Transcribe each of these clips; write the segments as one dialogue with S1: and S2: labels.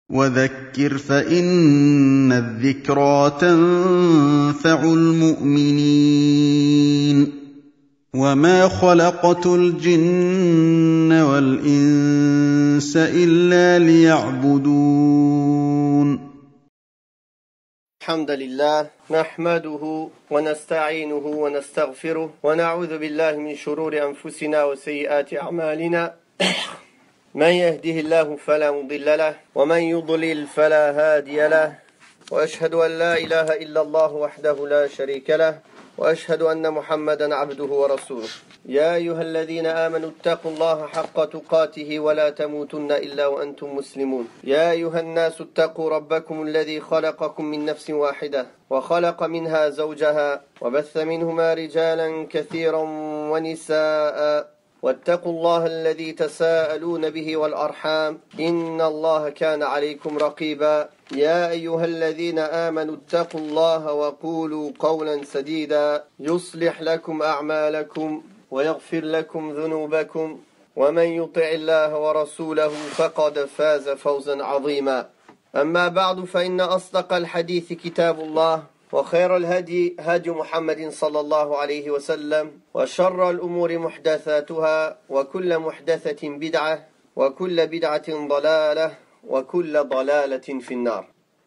S1: وَذَكِّرْ فَإِنَّ الذِّكْرَىٰ تَنفَعُ الْمُؤْمِنِينَ وَمَا خَلَقْتُ الْجِنَّ وَالْإِنسَ إِلَّا لِيَعْبُدُونِ
S2: الحمد لله نحمده ونستعينه ونستغفره ونعوذ بالله من شرور أنفسنا وسيئات أعمالنا من يهده الله فلا مضل له ومن يضلل فلا هادي له وأشهد أن لا إله إلا الله وحده لا شريك له وأشهد أن محمدا عبده ورسوله يا أيها الذين آمنوا اتقوا الله حق تقاته ولا تموتن إلا وأنتم مسلمون يا أيها الناس اتقوا ربكم الذي خلقكم من نفس واحدة وخلق منها زوجها وبث منهما رجالا كثيرا ونساء واتقوا الله الذي تساءلون به والأرحام إن الله كان عليكم رقيبا يا أيها الذين آمنوا اتقوا الله وقولوا قولا سديدا يصلح لكم أعمالكم ويغفر لكم ذنوبكم ومن يطع الله ورسوله فقد فاز فوزا عظيما أما بعد فإن أصدق الحديث كتاب الله وخير الهدي هدي محمد صلى الله عليه وسلم وشر الأمور محدثاتها وكل محدثة بدعة وكل بدعة ضلالة وكل ضلالة في النار.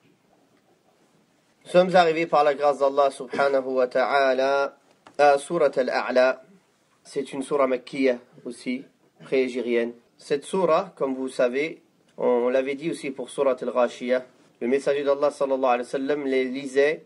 S2: Nous sommes arrivés par la grâce d'Allah subhanahu wa ta'ala à Surat al-A'la. C'est une surah makkiyah aussi, pré-égérienne. Cette surah, comme vous savez, on l'avait dit aussi pour Surat al-Ghashiyah, le messager d'Allah sallallahu alayhi wa sallam les lisait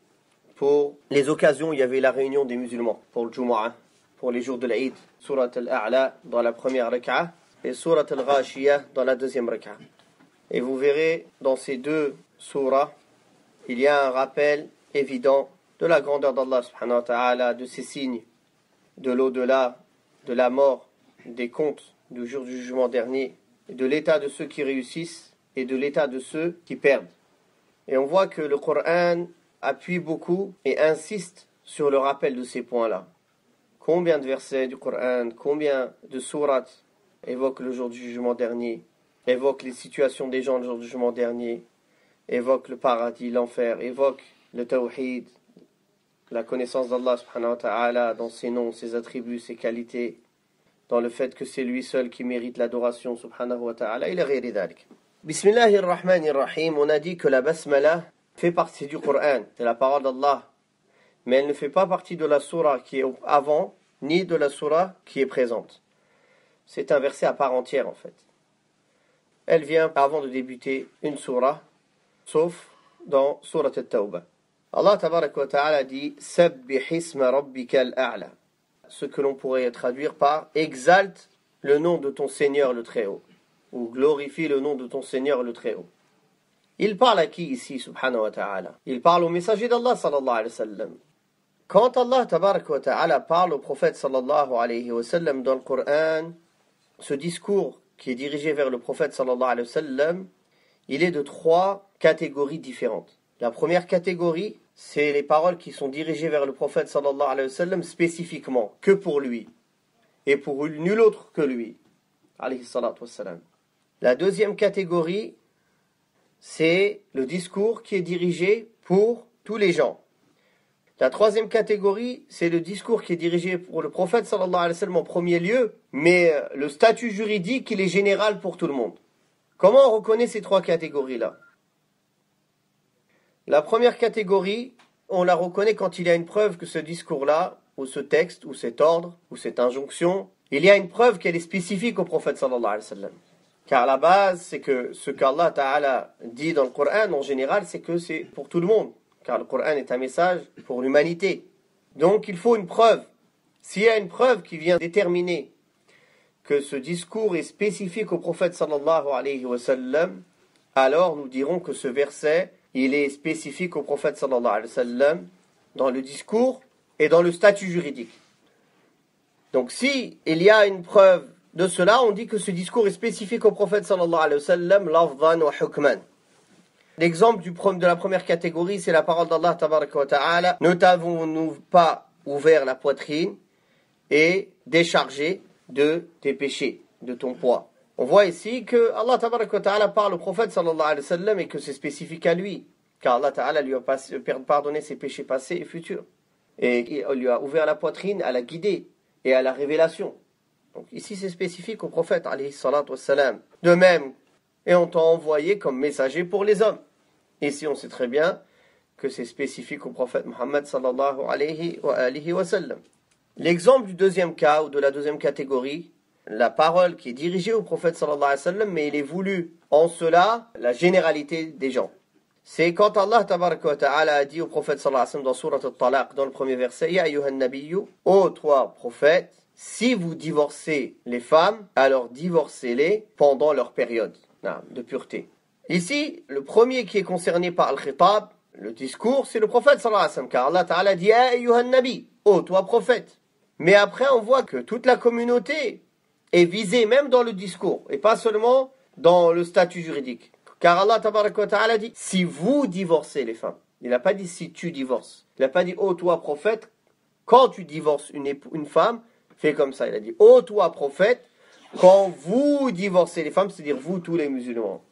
S2: pour les occasions où il y avait la réunion des musulmans, pour le Jumu'ah, pour les jours de l'Aïd, Surat al-A'la dans la première rak'a et Surat al-Ghashiyah dans la deuxième rak'a. Et vous verrez dans ces deux surahs, il y a un rappel évident de la grandeur d'Allah subhanahu wa ta'ala, de ses signes, de l'au-delà, de la mort, des comptes, du jour du jugement dernier, de l'état de ceux qui réussissent et de l'état de ceux qui perdent. Et on voit que le Coran appuie beaucoup et insiste sur le rappel de ces points-là. Combien de versets du Coran, combien de sourates évoquent le jour du jugement dernier, évoquent les situations des gens le jour du jugement dernier, évoquent le paradis, l'enfer, évoquent le tawhid, la connaissance d'Allah subhanahu wa ta'ala dans ses noms, ses attributs, ses qualités, dans le fait que c'est lui seul qui mérite l'adoration subhanahu wa ta'ala, il est ghayri dhalik. Bismillahirrahmanirrahim, on a dit que la basmala fait partie du Coran, c'est la parole d'Allah, mais elle ne fait pas partie de la surah qui est avant, ni de la surah qui est présente. C'est un verset à part entière en fait. Elle vient avant de débuter une surah, sauf dans Surat al-Tawbah. Allah tabarak wa ta'ala dit « Sabbih isma rabbika al-a'la » ce que l'on pourrait traduire par « Exalte le nom de ton Seigneur le Très-Haut » ou « Glorifie le nom de ton Seigneur le Très-Haut ». Il parle à qui ici, subhanahu wa ta'ala? Il parle au messager d'Allah sallallahu alayhi wa sallam. Quand Allah tabarak wa ta'ala parle au prophète sallallahu alayhi wa sallam dans le Coran, ce discours qui est dirigé vers le prophète sallallahu alayhi wa sallam, il est de trois catégories différentes. La première catégorie, c'est les paroles qui sont dirigées vers le prophète sallallahu alayhi wa sallam spécifiquement, que pour lui, et pour nul autre que lui, alayhi salatu wa sallam. La deuxième catégorie, c'est le discours qui est dirigé pour tous les gens. La troisième catégorie, c'est le discours qui est dirigé pour le prophète sallallahu alayhi wa sallam en premier lieu, mais le statut juridique, il est général pour tout le monde. Comment on reconnaît ces trois catégories-là? La première catégorie, on la reconnaît quand il y a une preuve que ce discours-là, ou ce texte, ou cet ordre, ou cette injonction, il y a une preuve qu'elle est spécifique au prophète sallallahu alayhi wa sallam. Car la base, c'est que ce qu'Allah Ta'ala dit dans le Coran, en général, c'est que c'est pour tout le monde. Car le Coran est un message pour l'humanité. Donc il faut une preuve. S'il y a une preuve qui vient déterminer que ce discours est spécifique au prophète sallallahu alayhi wa sallam, alors nous dirons que ce verset, il est spécifique au prophète sallallahu alayhi wa sallam dans le discours et dans le statut juridique. Donc si il y a une preuve de cela, on dit que ce discours est spécifique au prophète sallallahu alayhi wa sallam, lafdhan wa hukman. L'exemple de la première catégorie, c'est la parole d'Allah tabaraka wa ta'ala. Ne t'avons-nous pas ouvert la poitrine et déchargé de tes péchés, de ton poids. On voit ici que Allah tabaraka wa ta'ala parle au prophète sallallahu alayhi wa sallam et que c'est spécifique à lui. Car Allah ta'ala lui a pardonné ses péchés passés et futurs. Et il lui a ouvert la poitrine à la guidée et à la révélation. Donc ici c'est spécifique au prophète alayhi salatu wa salam. De même, et on t'a envoyé comme messager pour les hommes. Ici on sait très bien que c'est spécifique au prophète Muhammad sallallahu alayhi wa sallam. L'exemple du deuxième cas ou de la deuxième catégorie, la parole qui est dirigée au prophète sallallahu alayhi wa sallam, mais il est voulu en cela la généralité des gens. C'est quand Allah tabaraka wa ta'ala a dit au prophète sallallahu alayhi wa sallam dans Surat al-Talaq, dans le premier verset, Ya ayyuhan nabiyyu, ô toi prophète, si vous divorcez les femmes, alors divorcez-les pendant leur période de pureté. Ici, le premier qui est concerné par al-khitab, le discours, c'est le prophète sallallahu alayhi wa sallam, car Allah ta'ala dit Ya ayyuhan nabi, ô toi prophète. Mais après, on voit que toute la communauté est visée même dans le discours, et pas seulement dans le statut juridique. Car Allah tabaraka wa ta'ala dit si vous divorcez les femmes. Il n'a pas dit si tu divorces. Il n'a pas dit ô toi prophète, quand tu divorces une femme, fais comme ça. Il a dit ô toi prophète, quand vous divorcez les femmes, c'est-à-dire vous tous les musulmans.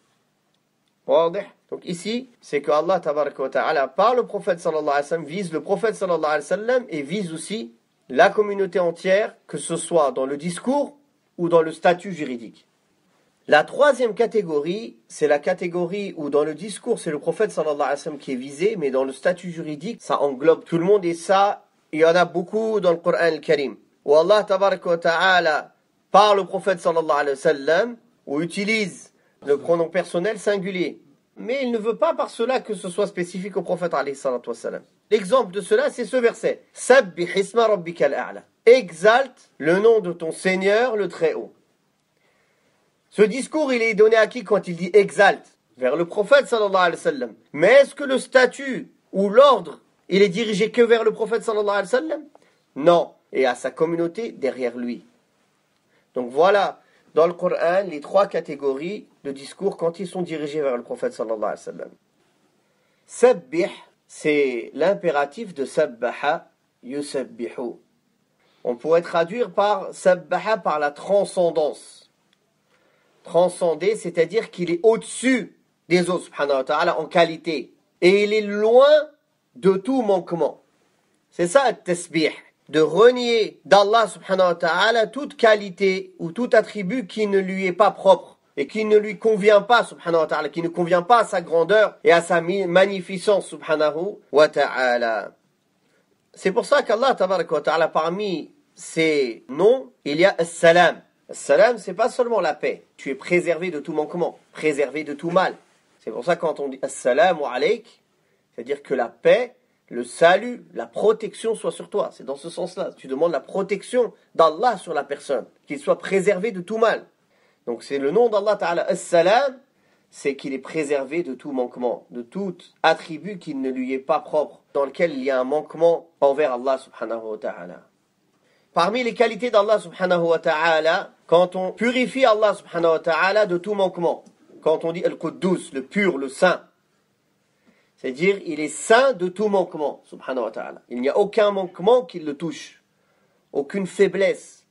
S2: Donc ici, c'est que Allah tabaraka wa ta'ala par le prophète sallallahu alayhi wa sallam, vise le prophète sallallahu alayhi wa sallam et vise aussi la communauté entière, que ce soit dans le discours ou dans le statut juridique. La troisième catégorie, c'est la catégorie où dans le discours, c'est le prophète sallallahu alayhi wa sallam qui est visé, mais dans le statut juridique, ça englobe tout le monde et ça, il y en a beaucoup dans le Coran al-Karim. Où Allah tabaraka wa ta'ala parle au prophète sallallahu alayhi wa sallam, ou utilise le pronom personnel singulier. Mais il ne veut pas par cela que ce soit spécifique au prophète alayhi salatu wa sallam. L'exemple de cela, c'est ce verset. Sabbih isma rabbika al-a'la. Exalte le nom de ton Seigneur le Très-Haut. Ce discours, il est donné à qui quand il dit exalte? Vers le prophète sallallahu alayhi wa sallam. Mais est-ce que le statut ou l'ordre, il est dirigé que vers le prophète sallallahu alayhi wa sallam? Non. Et à sa communauté derrière lui. Donc voilà, dans le Coran, les trois catégories de discours quand ils sont dirigés vers le prophète sallallahu alayhi wa sallam. Sabbih, c'est l'impératif de sabbaha yusabbihu. On pourrait traduire par sabbaha par la transcendance. Transcender, c'est-à-dire qu'il est au-dessus des autres, subhanahu wa ta'ala, en qualité. Et il est loin de tout manquement. C'est ça, at-tasbih. De renier d'Allah, subhanahu wa ta'ala, toute qualité ou tout attribut qui ne lui est pas propre et qui ne lui convient pas, subhanahu wa ta'ala, qui ne convient pas à sa grandeur et à sa magnificence, subhanahu wa ta'ala. C'est pour ça qu'Allah, tabaraka wa ta'ala, parmi ses noms, il y a as-salam. Salam, c'est pas seulement la paix. Tu es préservé de tout manquement, préservé de tout mal. C'est pour ça que quand on dit assalamu alayk, c'est-à-dire que la paix, le salut, la protection soit sur toi. C'est dans ce sens-là. Tu demandes la protection d'Allah sur la personne, qu'il soit préservé de tout mal. Donc c'est le nom d'Allah Ta'ala. As-salam, c'est qu'il est préservé de tout manquement, de tout attribut qui ne lui est pas propre, dans lequel il y a un manquement envers Allah subhanahu wa ta'ala. Parmi les qualités d'Allah subhanahu wa ta'ala, quand on purifie Allah subhanahu wa ta'ala de tout manquement, quand on dit Al-Quddus, le pur, le saint, c'est-à-dire il est saint de tout manquement, subhanahu wa ta'ala. Il n'y a aucun manquement qui le touche, aucune faiblesse,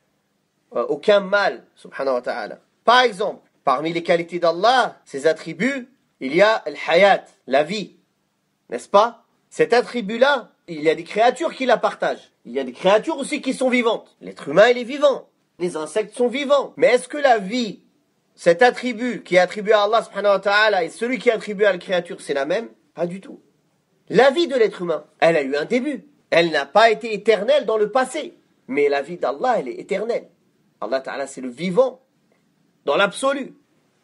S2: aucun mal, subhanahu wa ta'ala. Par exemple, parmi les qualités d'Allah, ses attributs, il y a Al-Hayat, la vie, n'est-ce pas? Cet attribut-là, il y a des créatures qui la partagent. Il y a des créatures aussi qui sont vivantes. L'être humain, il est vivant. Les insectes sont vivants. Mais est-ce que la vie, cet attribut qui est attribué à Allah subhanahu wa ta'ala et celui qui est attribué à la créature, c'est la même? Pas du tout. La vie de l'être humain, elle a eu un début. Elle n'a pas été éternelle dans le passé. Mais la vie d'Allah, elle est éternelle. Allah ta'ala, c'est le vivant dans l'absolu.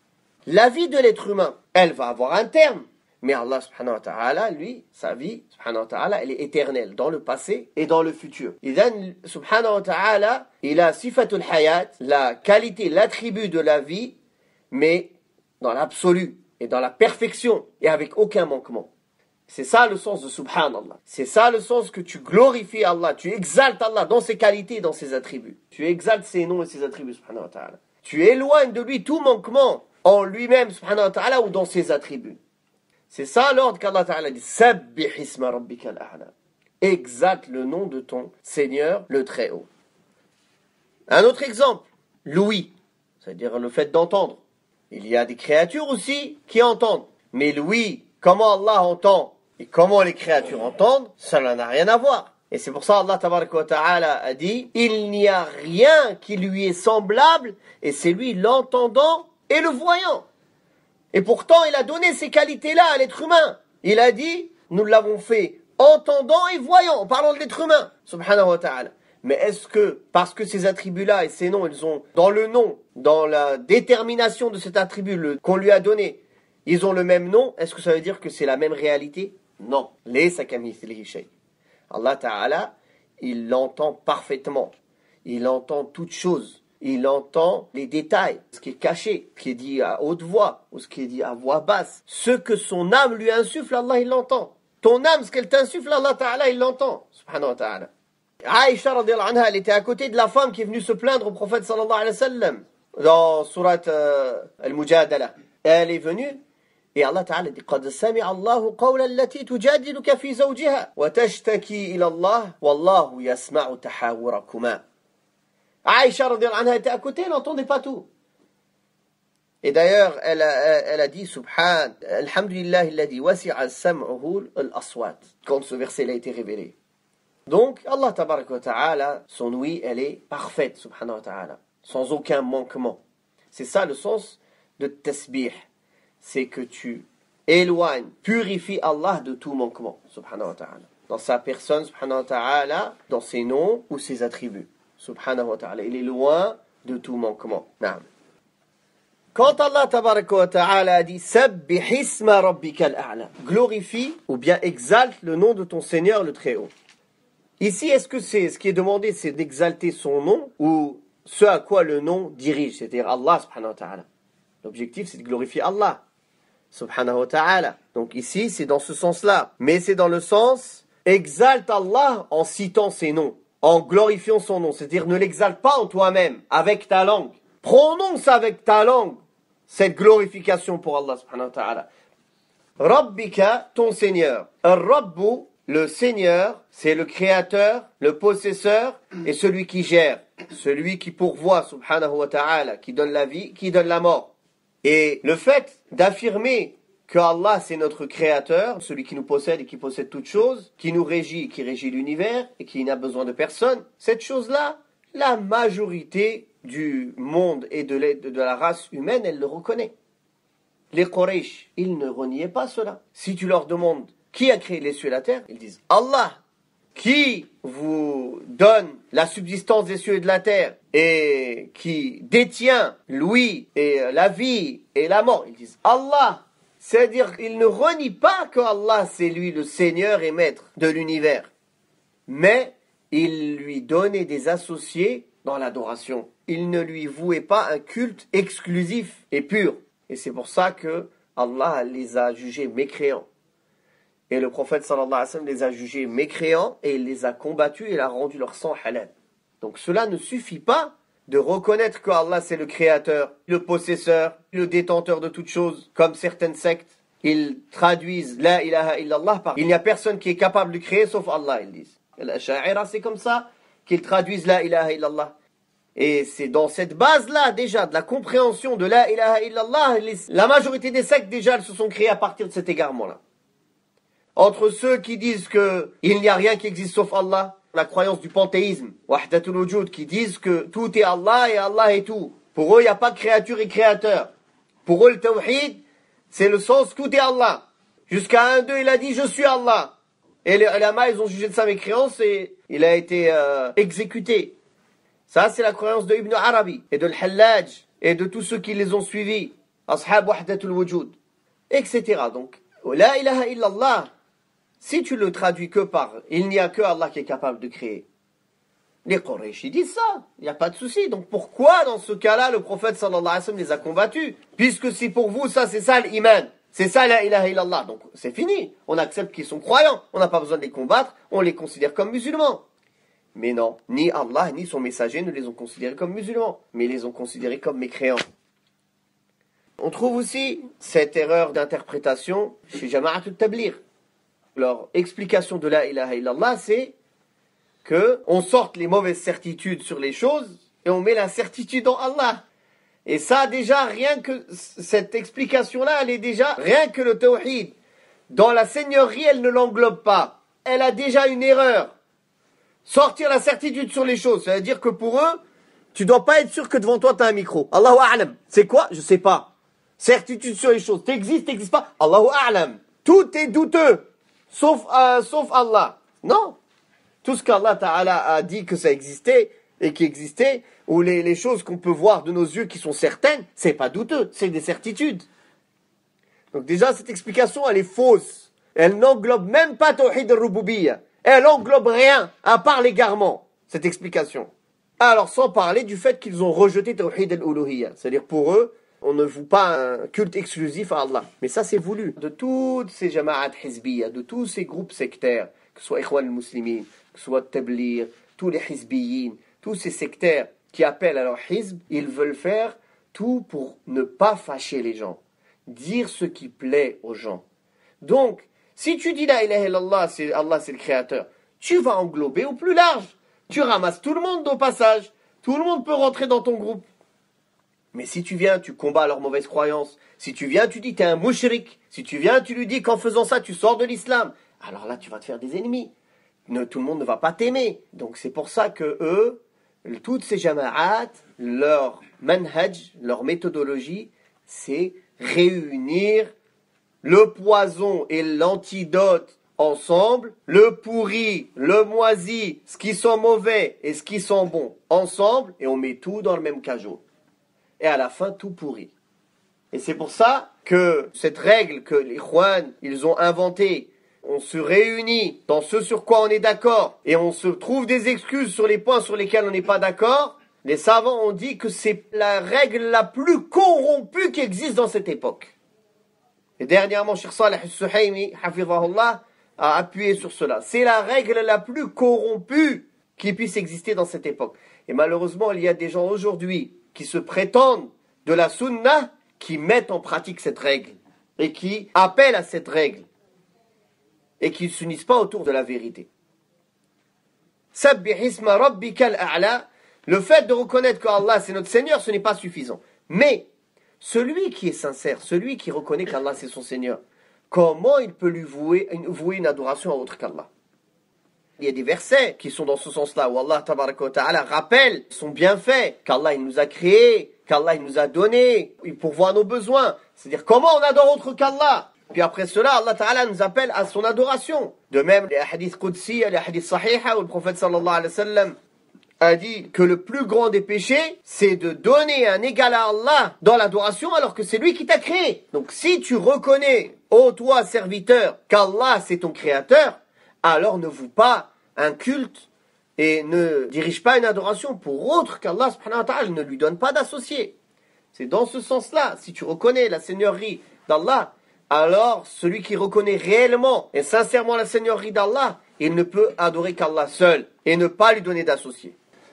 S2: La vie de l'être humain, elle va avoir un terme. Mais Allah subhanahu wa ta'ala, lui, sa vie, subhanahu wa ta'ala, elle est éternelle dans le passé et dans le futur. Idhan, subhanahu wa ta'ala, il a sifatul hayat, la qualité, l'attribut de la vie, mais dans l'absolu et dans la perfection et avec aucun manquement. C'est ça le sens de subhanallah. C'est ça le sens que tu glorifies Allah, tu exaltes Allah dans ses qualités et dans ses attributs. Tu exaltes ses noms et ses attributs, subhanahu wa ta'ala. Tu éloignes de lui tout manquement en lui-même, subhanahu wa ta'ala, ou dans ses attributs. C'est ça l'ordre qu'Allah Ta'ala dit. Sabbih isma rabbika al-a'la. Exalte le nom de ton Seigneur le Très-Haut. Un autre exemple. Louis. c'est-à-dire le fait d'entendre. Il y a des créatures aussi qui entendent. Mais lui, comment Allah entend et comment les créatures entendent, ça n'a rien à voir. Et c'est pour ça Allah tabaraka wa ta'ala a dit, il n'y a rien qui lui est semblable, et c'est lui l'entendant et le voyant. Et pourtant, il a donné ces qualités-là à l'être humain. Il a dit, nous l'avons fait entendant et voyant, en parlant de l'être humain, subhanahu wa ta'ala. Mais est-ce que, parce que ces attributs-là et ces noms, ils ont, dans le nom, dans la détermination de cet attribut qu'on lui a donné, ils ont le même nom, est-ce que ça veut dire que c'est la même réalité? Non. Laysa kamithlihi shay. Allah Ta'ala, il l'entend parfaitement. Il entend toutes choses. Il entend les détails, ce qui est caché, ce qui est dit à haute voix, ou ce qui est dit à voix basse. Ce que son âme lui insuffle, Allah, il l'entend. Ton âme, ce qu'elle t'insuffle, Allah Ta'ala, il l'entend. Subhanahu wa ta'ala. Aïcha radiyallahu anha, elle était à côté de la femme qui est venue se plaindre au prophète sallallahu alayhi wa sallam dans surat Al-Mujadala. Elle est venue et Allah Ta'ala dit قَدْ سَمِعَ اللَّهُ قَوْلَ الَّتِي تُجَادِلُكَ فِي زَوْجِهَا وَتَشْتَكِي إِلَى اللَّهِ وَاللَّهُ يَسْمَعُ تَحَاوُرَكُمَا. Aïcha radiyallahu anha était à côté, elle n'entendait pas tout. Et d'ailleurs, elle a dit Subhan, Alhamdulillah alladhi wasi'a sam'uhu al-aswat, quand ce verset a été révélé. Donc, Allah tabaraka wa ta'ala, son ouïe, elle est parfaite, subhanahu wa ta'ala, sans aucun manquement. C'est ça le sens de tasbih. C'est que tu éloignes, purifies Allah de tout manquement, subhanahu wa ta'ala. Dans sa personne, subhanahu wa ta'ala, dans ses noms ou ses attributs, subhanahu wa ta'ala. Il est loin de tout manquement. Naam. Quand Allah tabaraka wa ta'ala a dit Sabbih isma rabbika al-a'la, glorifie ou bien exalte le nom de ton Seigneur le Très-Haut. Ici, est-ce que c'est ce qui est demandé, c'est d'exalter son nom ou ce à quoi le nom dirige, c'est-à-dire Allah subhanahu wa ta'ala. L'objectif, c'est de glorifier Allah subhanahu wa ta'ala. Donc ici, c'est dans ce sens-là. Mais c'est dans le sens, exalte Allah en citant ses noms, en glorifiant son nom. C'est-à-dire, ne l'exalte pas en toi-même, avec ta langue. Prononce avec ta langue cette glorification pour Allah subhanahu wa ta'ala. Rabbika, ton Seigneur. Ar-Rabbu, le Seigneur, c'est le créateur, le possesseur et celui qui gère, celui qui pourvoit, subhanahu wa ta'ala, qui donne la vie, qui donne la mort. Et le fait d'affirmer que Allah c'est notre créateur, celui qui nous possède et qui possède toutes choses, qui nous régit, qui régit l'univers et qui n'a besoin de personne, cette chose-là, la majorité du monde et de la race humaine, elle le reconnaît. Les Quraysh, ils ne reniaient pas cela. Si tu leur demandes qui a créé les cieux et la terre, ils disent Allah. Qui vous donne la subsistance des cieux et de la terre et qui détient l'ouïe et la vie et la mort, ils disent Allah. C'est-à-dire qu'ils ne renient pas que Allah c'est lui le Seigneur et maître de l'univers. Mais ils lui donnaient des associés dans l'adoration. Ils ne lui vouaient pas un culte exclusif et pur. Et c'est pour ça que Allah les a jugés mécréants. Et le prophète sallallahu alayhi wa sallam les a jugés mécréants et il les a combattus et il a rendu leur sang halal. Donc cela ne suffit pas de reconnaître que Allah c'est le créateur, le possesseur, le détenteur de toutes choses, comme certaines sectes. Ils traduisent la ilaha illallah par il n'y a personne qui est capable de créer sauf Allah, ils disent. L'Asha'ira c'est comme ça qu'ils traduisent la ilaha illallah. Et c'est dans cette base-là déjà de la compréhension de la ilaha illallah, la majorité des sectes déjà elles se sont créées à partir de cet égarement-là. Entre ceux qui disent qu'il n'y a rien qui existe sauf Allah, la croyance du panthéisme, wahdatul wujud, qui disent que tout est Allah et Allah est tout. Pour eux, il n'y a pas de créature et créateur. Pour eux, le tawhid, c'est le sens tout est Allah. Jusqu'à 1-2, il a dit je suis Allah. Et les ulama, ils ont jugé de sa mécréance et il a été exécuté. Ça, c'est la croyance de Ibn Arabi et de Al-Hallaj et de tous ceux qui les ont suivis. Ashab wahdatul wujud, etc. Donc, la ilaha illallah, si tu le traduis que par « il n'y a que Allah qui est capable de créer », les Quraysh ils disent ça, il n'y a pas de souci. Donc pourquoi dans ce cas-là le prophète sallallahu alayhi wa sallam les a combattus? Puisque si pour vous ça c'est ça l'iman, c'est ça la ilaha illallah, donc c'est fini. On accepte qu'ils sont croyants, on n'a pas besoin de les combattre, on les considère comme musulmans. Mais non, ni Allah ni son messager ne les ont considérés comme musulmans, mais les ont considérés comme mécréants. On trouve aussi cette erreur d'interprétation chez Jama'at al-Tabligh. Leur explication de la ilaha illallah, c'est que on sorte les mauvaises certitudes sur les choses et on met la certitude en Allah. Et ça, déjà, rien que cette explication-là, elle est déjà, rien que le tawhid, dans la seigneurie, elle ne l'englobe pas. Elle a déjà une erreur. Sortir la certitude sur les choses, ça veut dire que pour eux, tu dois pas être sûr que devant toi, tu as un micro. Allahu a'lam. C'est quoi? Je sais pas. Certitude sur les choses. T'existes pas? Allahu a'lam. Tout est douteux. Sauf Allah. Non. Tout ce qu'Allah Ta'ala a dit que ça existait et qui existait, ou les choses qu'on peut voir de nos yeux qui sont certaines, c'est pas douteux, c'est des certitudes. Donc déjà, cette explication, elle est fausse. Elle n'englobe même pas Tawhid al-Rububiyya. Elle englobe rien, à part l'égarement, cette explication. Alors, sans parler du fait qu'ils ont rejeté Tawhid al-Uluhiyya. C'est-à-dire, pour eux, on ne voue pas un culte exclusif à Allah. Mais ça, c'est voulu. De toutes ces jama'at hizbiyya, de tous ces groupes sectaires, que ce soit Ikhwan al-Muslimin, que ce soit Tabligh, tous les hizbiyin, tous ces sectaires qui appellent à leur hizb, ils veulent faire tout pour ne pas fâcher les gens. Dire ce qui plaît aux gens. Donc, si tu dis la ilaha illallah, Allah c'est le créateur, tu vas englober au plus large. Tu ramasses tout le monde au passage. Tout le monde peut rentrer dans ton groupe. Mais si tu viens, tu combats leurs mauvaises croyances. Si tu viens, tu dis t'es un mushrik. Si tu viens, tu lui dis qu'en faisant ça, tu sors de l'islam. Alors là, tu vas te faire des ennemis. Tout le monde ne va pas t'aimer. Donc c'est pour ça que eux, toutes ces jama'at, leur manhaj, leur méthodologie, c'est réunir le poison et l'antidote ensemble, le pourri, le moisi, ce qui sent mauvais et ce qui sent bon ensemble, et on met tout dans le même cajot. Et à la fin, tout pourrit. Et c'est pour ça que cette règle que les Ikhwan, ils ont inventée, on se réunit dans ce sur quoi on est d'accord, et on se trouve des excuses sur les points sur lesquels on n'est pas d'accord, les savants ont dit que c'est la règle la plus corrompue qui existe dans cette époque. Et dernièrement, Cheikh Saleh al-Suhaymi, hafizahullah, a appuyé sur cela. C'est la règle la plus corrompue qui puisse exister dans cette époque. Et malheureusement, il y a des gens aujourd'hui qui se prétendent de la sunna, qui mettent en pratique cette règle, et qui appellent à cette règle, et qui ne s'unissent pas autour de la vérité. Sabbih isma rabbikal a'la, le fait de reconnaître qu'Allah c'est notre Seigneur, ce n'est pas suffisant. Mais, celui qui est sincère, celui qui reconnaît qu'Allah c'est son Seigneur, comment il peut lui vouer une adoration à autre qu'Allah? Il y a des versets qui sont dans ce sens-là, où Allah tabaraka wa ta'ala rappelle son bienfait, qu'Allah il nous a créés, qu'Allah il nous a donné, il pourvoit nos besoins. C'est-à-dire comment on adore autre qu'Allah. Puis après cela, Allah ta'ala nous appelle à son adoration. De même, les hadiths qudsi, les hadiths sahiha, où le prophète sallallahu alayhi wa sallam a dit que le plus grand des péchés, c'est de donner un égal à Allah dans l'adoration alors que c'est lui qui t'a créé. Donc si tu reconnais, ô toi serviteur, qu'Allah c'est ton créateur, alors ne voue pas un culte et ne dirige pas une adoration pour autre qu'Allah subhanahu wa ta'ala, ne lui donne pas d'associé. C'est dans ce sens-là, si tu reconnais la seigneurie d'Allah, alors celui qui reconnaît réellement et sincèrement la seigneurie d'Allah, il ne peut adorer qu'Allah seul et ne pas lui donner d'associé.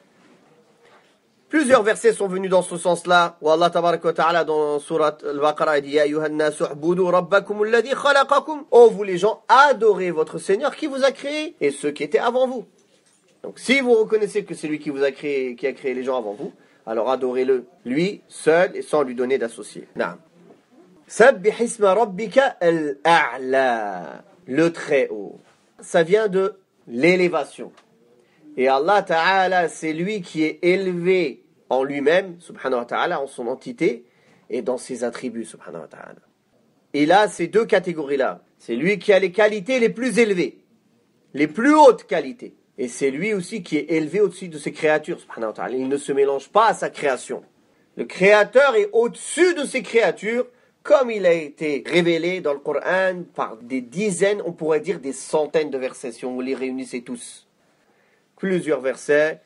S2: Plusieurs versets sont venus dans ce sens-là, où Allah tabaraka wa ta'ala dans surat al-Baqarah dit « Ya ayyuhan nasu u'budu rabbakum alladhi khalaqakum » Oh vous les gens, adorez votre Seigneur qui vous a créé et ceux qui étaient avant vous. Donc si vous reconnaissez que c'est lui qui vous a créé, qui a créé les gens avant vous, alors adorez-le, lui, seul et sans lui donner d'associé. Naam. Sabbih isma rabbika al-a'la, le très haut. Ça vient de l'élévation. Et Allah Ta'ala, c'est lui qui est élevé en lui-même, subhanahu wa ta'ala, en son entité, et dans ses attributs, subhanahu wa ta'ala. Et là, ces deux catégories-là, c'est lui qui a les qualités les plus élevées, les plus hautes qualités. Et c'est lui aussi qui est élevé au-dessus de ses créatures, subhanahu wa ta'ala. Il ne se mélange pas à sa création. Le créateur est au-dessus de ses créatures, comme il a été révélé dans le Coran par des dizaines, on pourrait dire des centaines de versets, si on vous les réunissait tous. Plusieurs versets,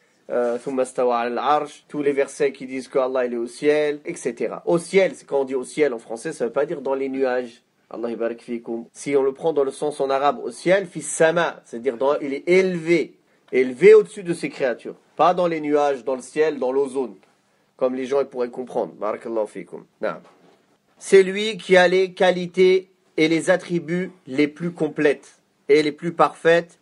S2: tous les versets qui disent qu'Allah il est au ciel, etc. Au ciel, c'est quand on dit au ciel en français, ça ne veut pas dire dans les nuages. Allah barik fikum. Si on le prend dans le sens en arabe, au ciel, fis sama, c'est-à-dire il est élevé, élevé au-dessus de ses créatures. Pas dans les nuages, dans le ciel, dans l'ozone, comme les gens pourraient comprendre. Barakallahu fikum. C'est lui qui a les qualités et les attributs les plus complètes et les plus parfaites.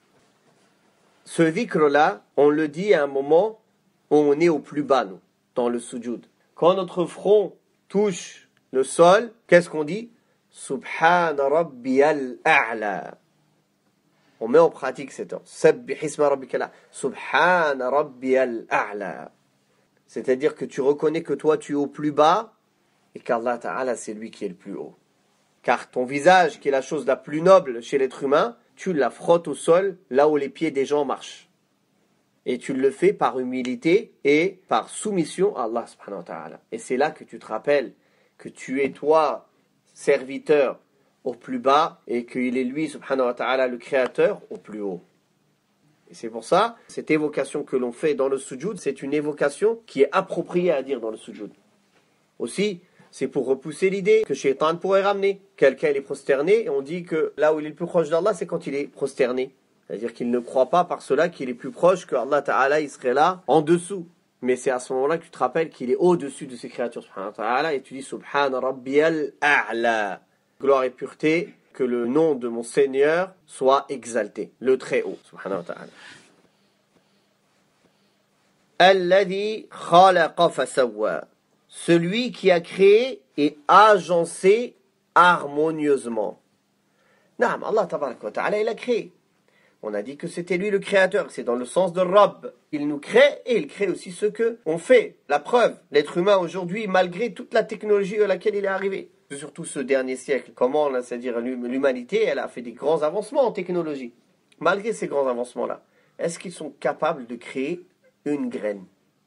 S2: Ce dhikr-là, on le dit à un moment où on est au plus bas, nous, dans le sujoud. quand notre front touche le sol, qu'est-ce qu'on dit? Subhana rabbiyal a'la. On met en pratique cet ordre. Sabbih isma rabbikal a'la. Subhana rabbiyal a'la. C'est-à-dire que tu reconnais que toi tu es au plus bas et qu'Allah Ta'ala c'est lui qui est le plus haut. Car ton visage, qui est la chose la plus noble chez l'être humain, tu la frottes au sol, là où les pieds des gens marchent. Et tu le fais par humilité et par soumission à Allah subhanahu wa ta'ala. Et c'est là que tu te rappelles que tu es toi, serviteur, au plus bas, et qu'il est lui, subhanahu wa ta'ala, le créateur, au plus haut. Et c'est pour ça, cette évocation que l'on fait dans le sujoud, c'est une évocation qui est appropriée à dire dans le sujoud. Aussi, c'est pour repousser l'idée que Shaitan pourrait ramener. Quelqu'un est prosterné, et on dit que là où il est le plus proche d'Allah, c'est quand il est prosterné. C'est-à-dire qu'il ne croit pas par cela qu'il est plus proche, que Allah Ta'ala, il serait là, en dessous. Mais c'est à ce moment-là que tu te rappelles qu'il est au-dessus de ses créatures, subhanahu wa ta'ala, et tu dis Subhana Rabbiyal A'la. Gloire et pureté, que le nom de mon Seigneur soit exalté, le très haut, subhanahu wa ta'ala. Alladhi khalaqa fasawwa. Celui qui a créé et agencé harmonieusement. Naam, Allah tabaraka wa ta'ala, il a créé. On a dit que c'était lui le créateur, c'est dans le sens de Rabb. Il nous crée et il crée aussi ce que on fait. La preuve, l'être humain aujourd'hui, malgré toute la technologie à laquelle il est arrivé, surtout ce dernier siècle, comment, c'est-à-dire l'humanité, elle a fait des grands avancements en technologie. Malgré ces grands avancements-là, est-ce qu'ils sont capables de créer une graine,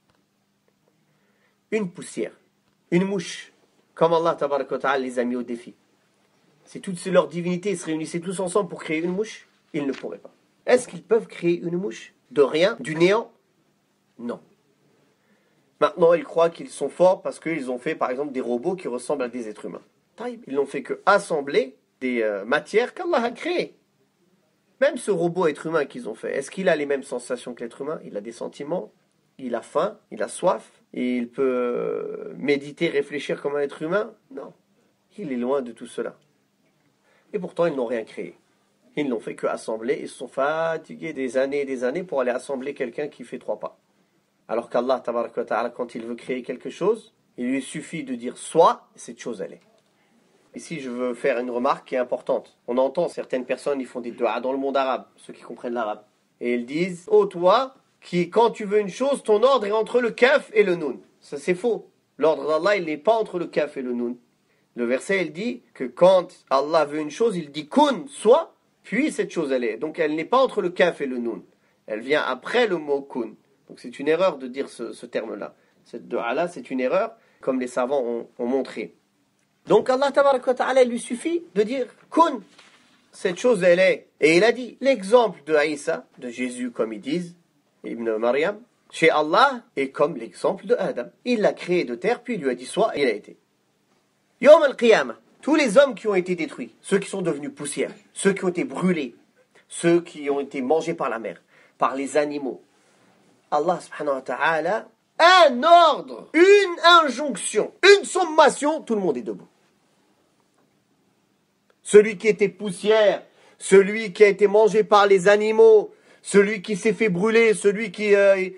S2: une poussière, une mouche, comme Allah tabaraka wa ta'ala les a mis au défi? Si toutes leurs divinités se réunissaient tous ensemble pour créer une mouche, ils ne pourraient pas. Est-ce qu'ils peuvent créer une mouche de rien, du néant? Non. Maintenant, ils croient qu'ils sont forts parce qu'ils ont fait, par exemple, des robots qui ressemblent à des êtres humains. Ils n'ont fait que assembler des matières qu'Allah a créées. Même ce robot être humain qu'ils ont fait, est-ce qu'il a les mêmes sensations que l'être humain? Il a des sentiments, il a faim, il a soif, et il peut méditer, réfléchir comme un être humain? Non. Il est loin de tout cela. Et pourtant, ils n'ont rien créé. Ils n'ont fait que assembler, ils se sont fatigués des années pour aller assembler quelqu'un qui fait 3 pas. Alors qu'Allah, tabaraka wa ta'ala, quand il veut créer quelque chose, il lui suffit de dire soit, et cette chose elle est. Ici, je veux faire une remarque qui est importante. On entend certaines personnes, ils font des du'a dans le monde arabe, ceux qui comprennent l'arabe. Et ils disent, oh toi, qui quand tu veux une chose, ton ordre est entre le kaf et le nun. Ça c'est faux. L'ordre d'Allah, il n'est pas entre le kaf et le nun. Le verset, il dit que quand Allah veut une chose, il dit kun, soit, puis cette chose elle est. Donc elle n'est pas entre le kaf et le nun. Elle vient après le mot kun. Donc c'est une erreur de dire ce terme-là. Cette du'a-là, c'est une erreur, comme les savants ont montré. Donc Allah tabaraka wa ta'ala, il lui suffit de dire kun, cette chose elle est. Et il a dit, l'exemple de Isa, de Jésus comme ils disent, Ibn Maryam, chez Allah est comme l'exemple de Adam. Il l'a créé de terre, puis il lui a dit soit, et il a été. Yawm al-Qiyamah, tous les hommes qui ont été détruits, ceux qui sont devenus poussière, ceux qui ont été brûlés, ceux qui ont été mangés par la mer, par les animaux, Allah subhanahu wa ta'ala, un ordre, une injonction, une sommation, tout le monde est debout. Celui qui était poussière, celui qui a été mangé par les animaux, celui qui s'est fait brûler, celui qui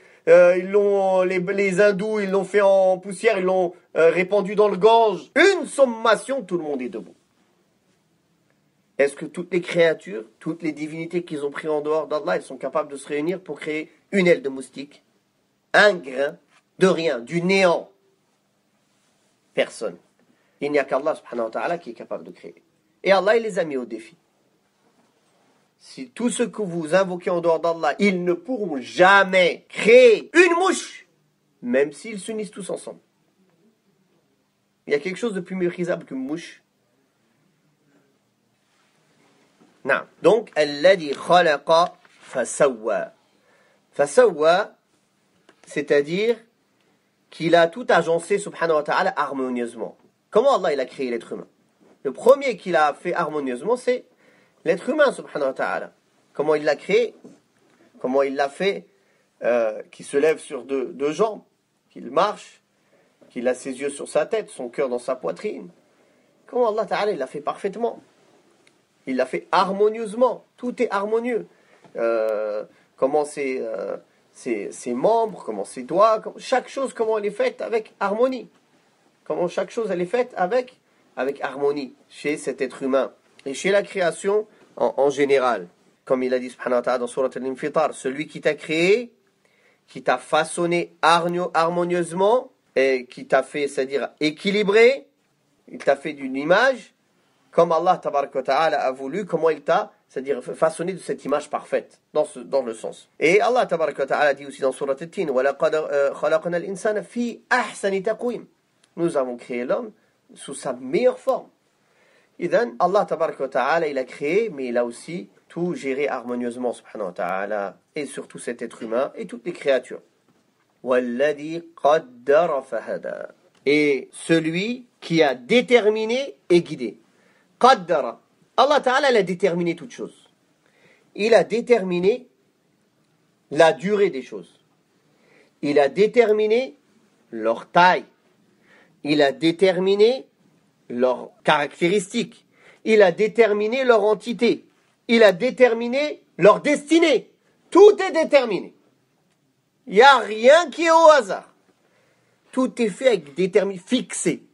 S2: les hindous, ils l'ont fait en poussière, ils l'ont répandu dans le Gange. Une sommation, tout le monde est debout. Est-ce que toutes les créatures, toutes les divinités qu'ils ont pris en dehors d'Allah, elles sont capables de se réunir pour créer une aile de moustique, un grain de rien, du néant? Personne. Il n'y a qu'Allah subhanahu wa ta'ala qui est capable de créer. Et Allah, il les a mis au défi. Si tout ce que vous invoquez en dehors d'Allah, ils ne pourront jamais créer une mouche, même s'ils s'unissent tous ensemble. Il y a quelque chose de plus méprisable qu'une mouche. Non. Donc, alladhi khalaqa fasawwa. Fasawwa, c'est-à-dire qu'il a tout agencé, subhanahu wa ta'ala, harmonieusement. Comment Allah il a créé l'être humain? Le premier qu'il a fait harmonieusement, c'est l'être humain, subhanahu wa ta'ala. Comment il l'a créé? Comment il l'a fait qu'il se lève sur deux jambes, qu'il marche, qu'il a ses yeux sur sa tête, son cœur dans sa poitrine. Comment Allah ta'ala il l'a fait parfaitement? Il l'a fait harmonieusement. Tout est harmonieux. Comment ses membres, comment ses doigts, chaque chose, comment elle est faite avec harmonie. Comment chaque chose elle est faite avec harmonie chez cet être humain et chez la création en général. Comme il a dit subhanahu wa ta'ala dans Surat Al-Infitar, celui qui t'a créé, qui t'a façonné harmonieusement et qui t'a fait, c'est-à-dire équilibré, il t'a fait d'une image comme Allah tabaraka wa ta'ala a voulu, comment il t'a, c'est-à-dire façonné de cette image parfaite, dans le sens. Et Allah tabaraka wa ta'ala dit aussi dans Surat At-Tin, وَلَقَدْ خَلَقْنَا الْإِنسَانَ فِي أَحْسَنِ تَقْوِيمٍ. Nous avons créé l'homme sous sa meilleure forme. Idhan, Allah tabaraka wa ta'ala, il a créé, mais il a aussi tout géré harmonieusement, subhanahu wa ta'ala, et surtout cet être humain et toutes les créatures. وَالَّذِي قَدَّرَ فَهَدَى. Et celui qui a déterminé et guidé. Qaddara. Allah Ta'ala il a déterminé toutes choses. Il a déterminé la durée des choses. Il a déterminé leur taille. Il a déterminé leurs caractéristiques. Il a déterminé leur entité. Il a déterminé leur destinée. Tout est déterminé. Il n'y a rien qui est au hasard. Tout est fait avec fixé.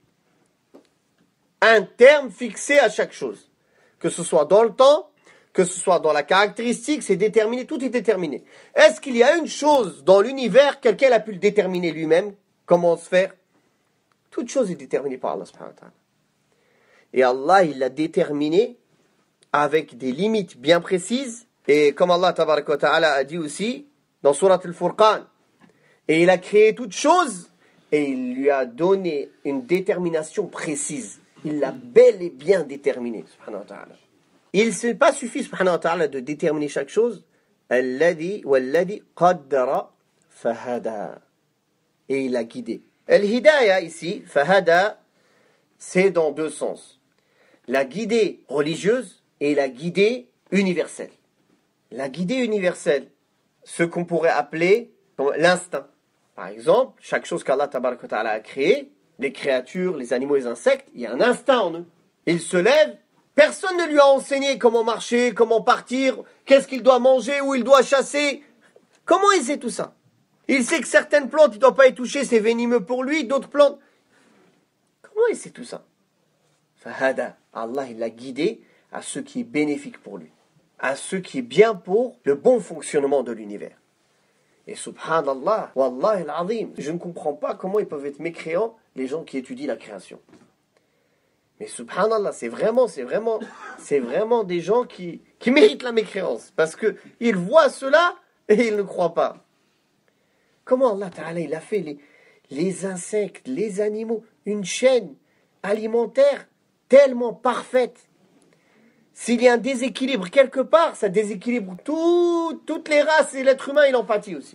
S2: Un terme fixé à chaque chose. Que ce soit dans le temps, que ce soit dans la caractéristique, c'est déterminé, tout est déterminé. Est-ce qu'il y a une chose dans l'univers, quelqu'un a pu le déterminer lui-même? Comment se faire? Toute chose est déterminée par Allah subhanahu wa ta'ala. Et Allah, il l'a déterminé avec des limites bien précises. Et comme Allah tabaraka wa ta'ala a dit aussi, dans Surat Al-Furqan, et il a créé toute chose, et il lui a donné une détermination précise. Il l'a bel et bien déterminé, subhanahu wa ta'ala. Il ne s'est pas suffi, subhanahu wa ta'ala, de déterminer chaque chose. Alladhi walladhi qaddara fahada. Et il a guidé. Al-hidayah ici, fahada, c'est dans deux sens. La guidée religieuse et la guidée universelle. La guidée universelle, ce qu'on pourrait appeler l'instinct. Par exemple, chaque chose qu'Allah tabaraka wa ta'ala a créée, les créatures, les animaux, les insectes, il y a un instinct en eux. Il se lève, personne ne lui a enseigné comment marcher, comment partir, qu'est-ce qu'il doit manger, où il doit chasser. Comment il sait tout ça? Il sait que certaines plantes, il ne doit pas y toucher, c'est venimeux pour lui, d'autres plantes. Comment il sait tout ça? Fahada, Allah il l'a guidé à ce qui est bénéfique pour lui, à ce qui est bien pour le bon fonctionnement de l'univers. Et subhanallah, wallahi al-azim, je ne comprends pas comment ils peuvent être mécréants, les gens qui étudient la création. Mais subhanallah, c'est vraiment des gens qui méritent la mécréance. Parce qu'ils voient cela et ils ne croient pas. Comment Allah Ta'ala, il a fait les insectes, les animaux, une chaîne alimentaire tellement parfaite. S'il y a un déséquilibre quelque part, ça déséquilibre toutes les races et l'être humain, il en pâtit aussi.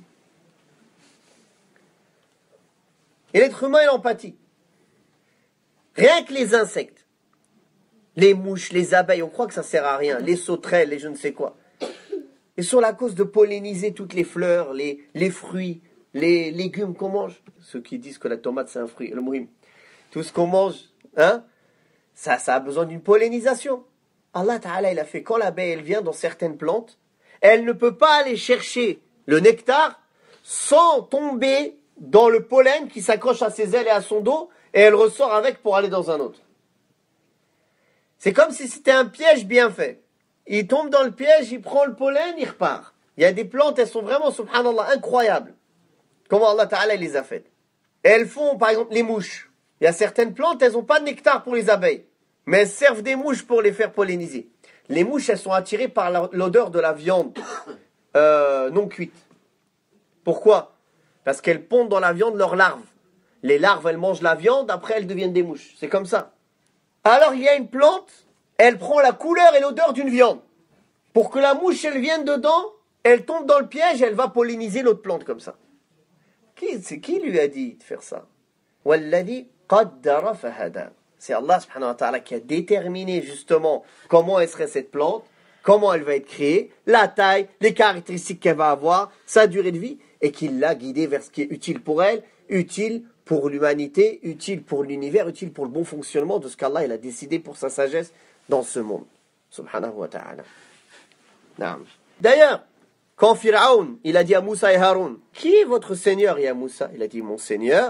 S2: Et l'être humain, il en pâtit. Rien que les insectes, les mouches, les abeilles, on croit que ça sert à rien, les sauterelles, les je ne sais quoi. Et sur la cause de polliniser toutes les fleurs, les fruits, les légumes qu'on mange. Ceux qui disent que la tomate c'est un fruit, le mouhim. Tout ce qu'on mange, ça a besoin d'une pollinisation. Allah Ta'ala, il a fait, quand l'abeille, elle vient dans certaines plantes, elle ne peut pas aller chercher le nectar sans tomber dans le pollen qui s'accroche à ses ailes et à son dos, et elle ressort avec pour aller dans un autre. C'est comme si c'était un piège bien fait. Il tombe dans le piège, il prend le pollen, il repart. Il y a des plantes, elles sont vraiment, subhanallah, incroyables. Comment Allah Ta'ala les a faites. Et elles font, par exemple, les mouches. Il y a certaines plantes, elles n'ont pas de nectar pour les abeilles. Mais elles servent des mouches pour les faire polliniser. Les mouches, elles sont attirées par l'odeur de la viande non cuite. Pourquoi? Parce qu'elles pondent dans la viande leurs larves. Les larves, elles mangent la viande, après elles deviennent des mouches. C'est comme ça. Alors il y a une plante, elle prend la couleur et l'odeur d'une viande. Pour que la mouche, elle vienne dedans, elle tombe dans le piège, elle va polliniser l'autre plante comme ça. Qui lui a dit de faire ça? Walladhi qaddara fahada. C'est Allah subhanahu wa ta'ala qui a déterminé justement comment elle serait cette plante, comment elle va être créée, la taille, les caractéristiques qu'elle va avoir, sa durée de vie, et qu'il l'a guidée vers ce qui est utile pour elle, utile pour l'humanité, utile pour l'univers, utile pour le bon fonctionnement de ce qu'Allah il a décidé pour sa sagesse dans ce monde. Subhanahu wa ta'ala. D'ailleurs, quand Pharaon, il a dit à Moussa et Haroun, qui est votre Seigneur? Et à Moussa, il a dit, mon Seigneur,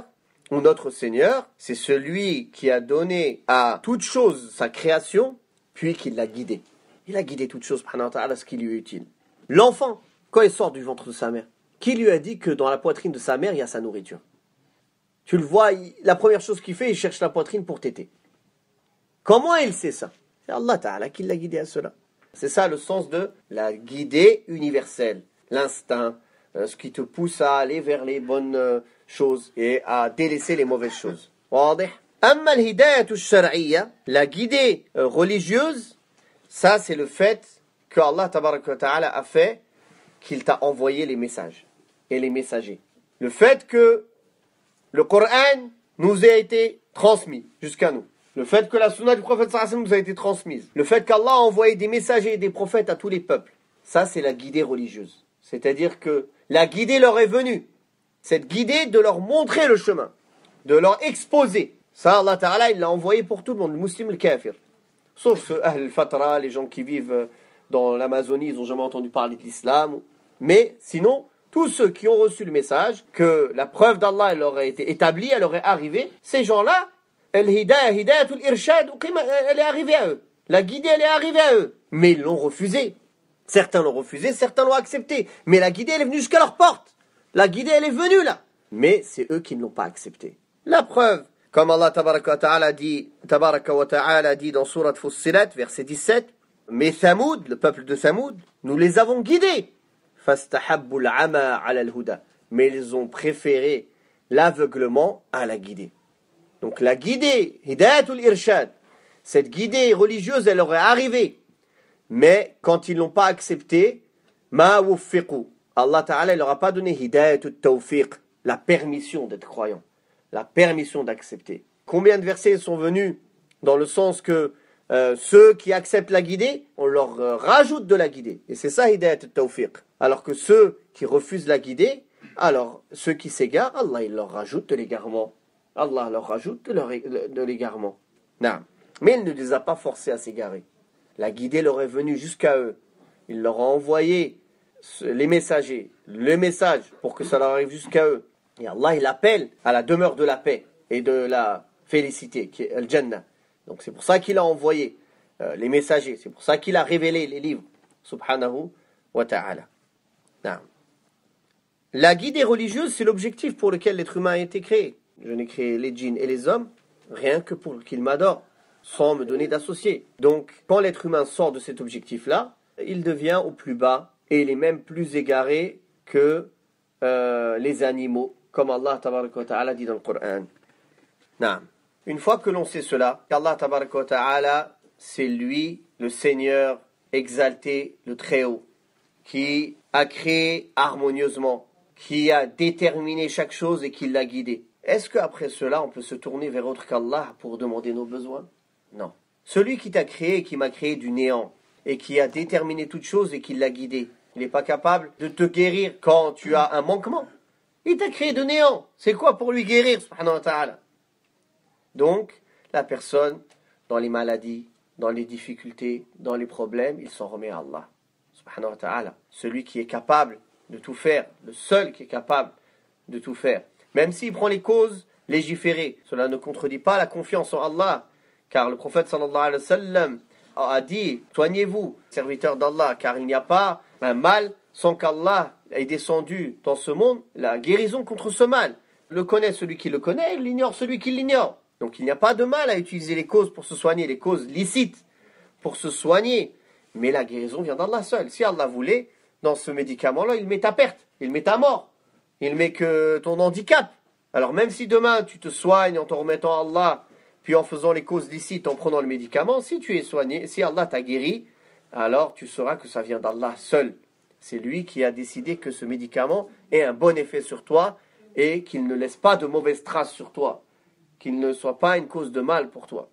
S2: ou notre Seigneur, c'est celui qui a donné à toute chose sa création, puis qui l'a guidé. Il a guidé toute chose, subhanahu wa ta'ala, ce qui lui est utile. L'enfant, quand il sort du ventre de sa mère, qui lui a dit que dans la poitrine de sa mère, il y a sa nourriture? Tu le vois, la première chose qu'il fait, il cherche la poitrine pour téter. Comment il sait ça? C'est Allah Ta'ala qui l'a guidé à cela. C'est ça le sens de la guidée universelle. L'instinct, ce qui te pousse à aller vers les bonnes choses et à délaisser les mauvaises choses. Amma al-hidayatu shar'iyya, la guidée religieuse, ça c'est le fait que Allah Ta'ala a fait qu'il t'a envoyé les messages et les messagers. Le fait que le Coran nous a été transmis jusqu'à nous. Le fait que la sunna du prophète sallallahu alayhi wa sallam nous a été transmise. Le fait qu'Allah a envoyé des messagers et des prophètes à tous les peuples. Ça, c'est la guidée religieuse. C'est-à-dire que la guidée leur est venue. Cette guidée de leur montrer le chemin. De leur exposer. Ça, Allah Ta'ala, il l'a envoyé pour tout le monde. Le musulman, le kafir. Sauf Ahl al-Fatra, les gens qui vivent dans l'Amazonie, ils n'ont jamais entendu parler de l'islam. Mais sinon, tous ceux qui ont reçu le message, que la preuve d'Allah leur a été établie, elle leur est arrivée, ces gens-là, hidayatul irshad, elle est arrivée à eux. La guidée, elle est arrivée à eux. Mais ils l'ont refusée. Certains l'ont refusée, certains l'ont acceptée. Mais la guidée, elle est venue jusqu'à leur porte. La guidée, elle est venue là. Mais c'est eux qui ne l'ont pas acceptée. La preuve, comme Allah tabaraka wa ta'ala dit dans Sourate Fussilat, verset 17, mais Thamoud, le peuple de Thamoud, nous les avons guidés. Fastahabbul ama ala al-huda. Mais ils ont préféré l'aveuglement à la guidée. Donc la guidée, hidayatul irshad, cette guidée religieuse, elle aurait arrivé. Mais quand ils l'ont pas accepté, ma wuffiqu. Allah Ta'ala, il leur a pas donné hidayatut tawfiq, la permission d'être croyant, la permission d'accepter. Combien de versets sont venus dans le sens que ceux qui acceptent la guidée, on leur rajoute de la guidée. Et c'est ça hidayatut tawfiq. Alors que ceux qui refusent la guidée, alors ceux qui s'égarent, Allah il leur rajoute de l'égarement. Allah leur rajoute de l'égarement. Non. Mais il ne les a pas forcés à s'égarer. La guidée leur est venue jusqu'à eux. Il leur a envoyé les messagers, le message pour que ça leur arrive jusqu'à eux. Et Allah il appelle à la demeure de la paix et de la félicité, qui est Al-Jannah. Donc c'est pour ça qu'il a envoyé les messagers. C'est pour ça qu'il a révélé les livres. Subhanahu wa ta'ala. Non. La guidée religieuse, c'est l'objectif pour lequel l'être humain a été créé. Je n'ai créé les djinns et les hommes rien que pour qu'ils m'adorent, sans me donner d'associés. Donc, quand l'être humain sort de cet objectif-là, il devient au plus bas et il est même plus égaré que les animaux, comme Allah tabaraka wa ta'ala dit dans le Coran. Non. Une fois que l'on sait cela, qu'Allah tabaraka wa ta'ala, c'est lui, le Seigneur exalté, le Très-Haut, qui a créé harmonieusement, qui a déterminé chaque chose et qui l'a guidé. Est-ce qu'après cela, on peut se tourner vers autre qu'Allah pour demander nos besoins? Non. Celui qui t'a créé et qui m'a créé du néant, et qui a déterminé toute chose et qui l'a guidé, il n'est pas capable de te guérir quand tu as un manquement. Il t'a créé de néant. C'est quoi pour lui guérir, subhanahu wa ta'ala? Donc, la personne, dans les maladies, dans les difficultés, dans les problèmes, il s'en remet à Allah, subhanahu wa ta'ala. Celui qui est capable de tout faire, le seul qui est capable de tout faire. Même s'il prend les causes légiférées, cela ne contredit pas la confiance en Allah, car le prophète sallallahu alayhi wa sallam a dit, soignez-vous, serviteurs d'Allah, car il n'y a pas un mal sans qu'Allah ait descendu dans ce monde la guérison contre ce mal. Le connaît celui qui le connaît, il l'ignore celui qui l'ignore. Donc il n'y a pas de mal à utiliser les causes pour se soigner, les causes licites pour se soigner, mais la guérison vient d'Allah seul. Si Allah voulait, dans ce médicament-là, il met ta perte, il met ta mort. Il met que ton handicap. Alors même si demain tu te soignes en te remettant à Allah, puis en faisant les causes licites, en prenant le médicament, si tu es soigné, si Allah t'a guéri, alors tu sauras que ça vient d'Allah seul. C'est lui qui a décidé que ce médicament ait un bon effet sur toi et qu'il ne laisse pas de mauvaises traces sur toi, qu'il ne soit pas une cause de mal pour toi.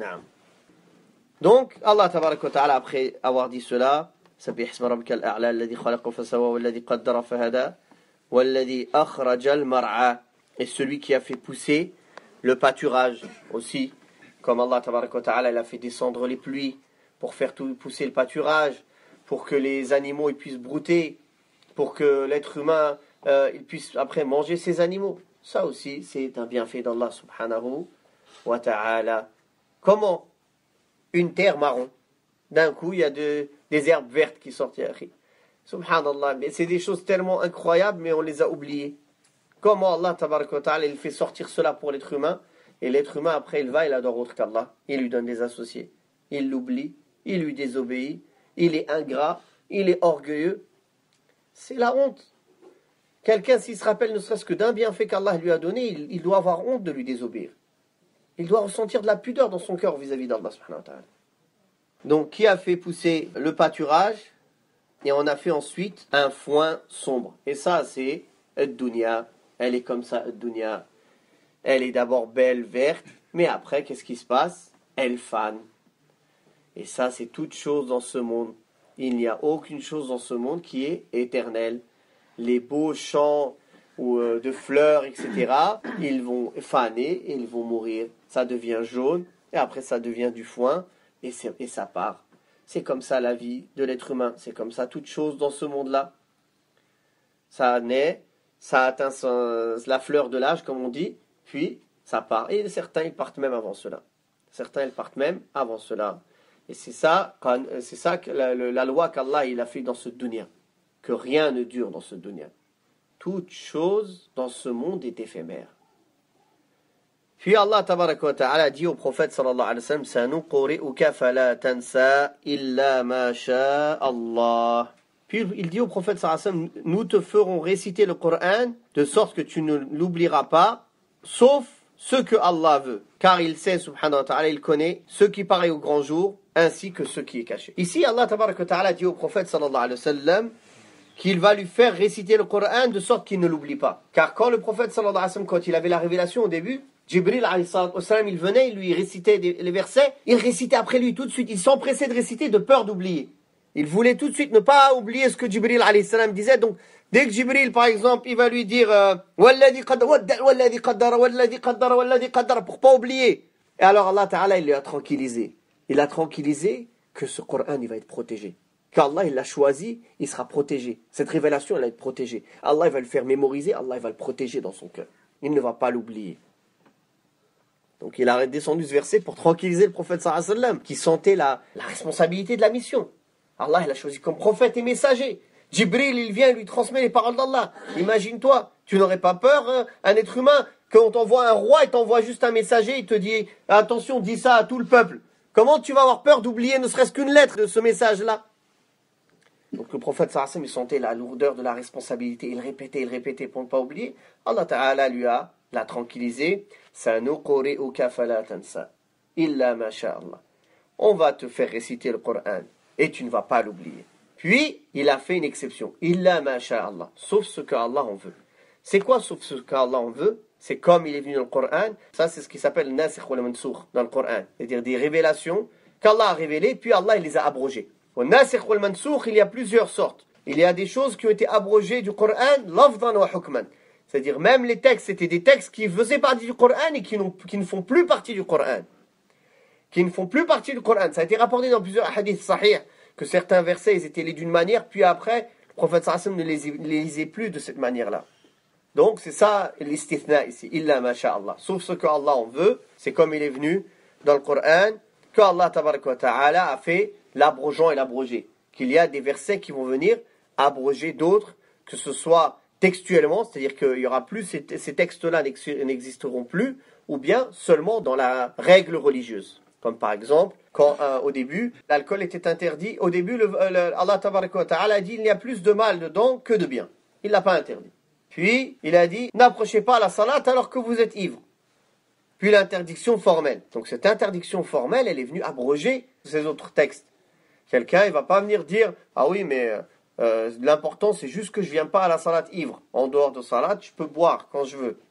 S2: Donc Allah tabaraka wa ta'ala, après avoir dit cela, Sabbih isma rabbikal a'la alladhi khalaqa fasawa walladhi qaddara fahada walladhi akhrajal mar'a, et celui qui a fait pousser le pâturage aussi, comme Allah tabaraka wa ta'ala, il a fait descendre les pluies pour faire tout pousser le pâturage, pour que les animaux ils puissent brouter, pour que l'être humain il puisse après manger ses animaux. Ça aussi, c'est un bienfait d'Allah subhanahu wa ta'ala. Comment une terre marron, d'un coup, il y a des herbes vertes qui sortent. Subhanallah, mais c'est des choses tellement incroyables, mais on les a oubliées. Comment Allah tabaraka wa ta'ala, il fait sortir cela pour l'être humain, et l'être humain, après, il adore autre qu'Allah. Il lui donne des associés. Il l'oublie, il lui désobéit, il est ingrat, il est orgueilleux. C'est la honte. Quelqu'un, s'il se rappelle ne serait-ce que d'un bienfait qu'Allah lui a donné, il doit avoir honte de lui désobéir. Il doit ressentir de la pudeur dans son cœur vis-à-vis d'Allah subhanahu wa ta'ala. Donc, qui a fait pousser le pâturage? Et on a fait ensuite un foin sombre. Et ça, c'est ad-dunya. Elle est comme ça, ad-dunya. Elle est d'abord belle, verte, mais après, qu'est-ce qui se passe? Elle fane. Et ça, c'est toute chose dans ce monde. Il n'y a aucune chose dans ce monde qui est éternelle. Les beaux champs de fleurs, etc., ils vont faner et ils vont mourir. Ça devient jaune, et après ça devient du foin, et ça part. C'est comme ça la vie de l'être humain. C'est comme ça toute chose dans ce monde-là. Ça naît, ça atteint la fleur de l'âge, comme on dit, puis ça part. Et certains, ils partent même avant cela. Et c'est ça que la loi qu'Allah il a fait dans ce dunya. Que rien ne dure dans ce dunya. Toute chose dans ce monde est éphémère. Puis Allah tabaraka wa ta'ala dit au prophète sallallahu alayhi wa sallam Sanuquri'uka fala tansa illa ma sha Allah. Puis il dit au prophète sallallahu alayhi wa sallam nous te ferons réciter le Coran de sorte que tu ne l'oublieras pas sauf ce que Allah veut. Car il sait subhanahu wa ta'ala, il connaît ce qui paraît au grand jour ainsi que ce qui est caché. Ici Allah tabaraka wa ta'ala dit au prophète sallallahu alayhi wa sallam qu'il va lui faire réciter le Coran de sorte qu'il ne l'oublie pas. Car quand le prophète sallallahu alayhi wa sallam, quand il avait la révélation au début, Jibril alayhi salam, il venait, il lui récitait les versets, il récitait après lui tout de suite, il s'empressait de réciter de peur d'oublier. Il voulait tout de suite ne pas oublier ce que Jibril alayhi salam disait. Donc dès que Jibril par exemple, il va lui dire Walladhi qaddara pour pas oublier. Et alors Allah Ta'ala il lui a tranquillisé. Il a tranquillisé que ce Coran il va être protégé. Qu'Allah il l'a choisi, il sera protégé. Cette révélation elle va être protégée. Allah il va le faire mémoriser, Allah il va le protéger dans son cœur. Il ne va pas l'oublier. Donc il a descendu ce verset pour tranquilliser le prophète sallallahu alayhi wa sallam, qui sentait la responsabilité de la mission. Allah il l'a choisi comme prophète et messager. Jibril il vient et lui transmet les paroles d'Allah. Imagine-toi, tu n'aurais pas peur, un être humain, quand t'envoie un roi et t'envoie juste un messager, il te dit attention, dis ça à tout le peuple. Comment tu vas avoir peur d'oublier ne serait-ce qu'une lettre de ce message-là? Donc le prophète sallallahu alayhi wa sallam, il sentait la lourdeur de la responsabilité, il répétait pour ne pas oublier. Allah Ta'ala l'a tranquillisé. Sanuquri'uka fala tansa illa ma sha Allah. On va te faire réciter le Coran et tu ne vas pas l'oublier. Puis il a fait une exception. Illa ma sha Allah, sauf ce que Allah en veut. C'est quoi sauf ce qu'Allah en veut? C'est comme il est venu dans le Coran. Ça c'est ce qui s'appelle nasikh wal mansukh dans le Coran, c'est-à-dire des révélations qu'Allah a révélées puis Allah il les a abrogées. Au nasikh wal mansukh, il y a plusieurs sortes. Il y a des choses qui ont été abrogées du Coran, lafdan wa hukman. C'est-à-dire même les textes, c'était des textes qui faisaient partie du Coran et qui ne font plus partie du Coran. Ça a été rapporté dans plusieurs hadiths sahih que certains versets ils étaient lus d'une manière, puis après, le prophète sallallahu alayhi wa sallam ne les lisait plus de cette manière-là. Donc c'est ça l'istithna ici, illa ma sha Allah. Sauf ce que Allah en veut, c'est comme il est venu dans le Coran, que Allah tabaraka wa ta'ala a fait l'abrogeant et l'abrogé. Qu'il y a des versets qui vont venir abroger d'autres, que ce soit textuellement, c'est-à-dire qu'il y aura plus, ces textes-là n'existeront plus, ou bien seulement dans la règle religieuse. Comme par exemple, quand au début, l'alcool était interdit, au début, Allah tabaraka wa ta'ala a dit il y a plus de mal dedans que de bien. Il ne l'a pas interdit. Puis, il a dit n'approchez pas à la salat alors que vous êtes ivre. Puis l'interdiction formelle. Donc cette interdiction formelle, elle est venue abroger ces autres textes. Quelqu'un, il ne va pas venir dire ah oui, mais l'important c'est juste que je ne viens pas à la salat ivre. En dehors de salat, je peux boire quand je veux.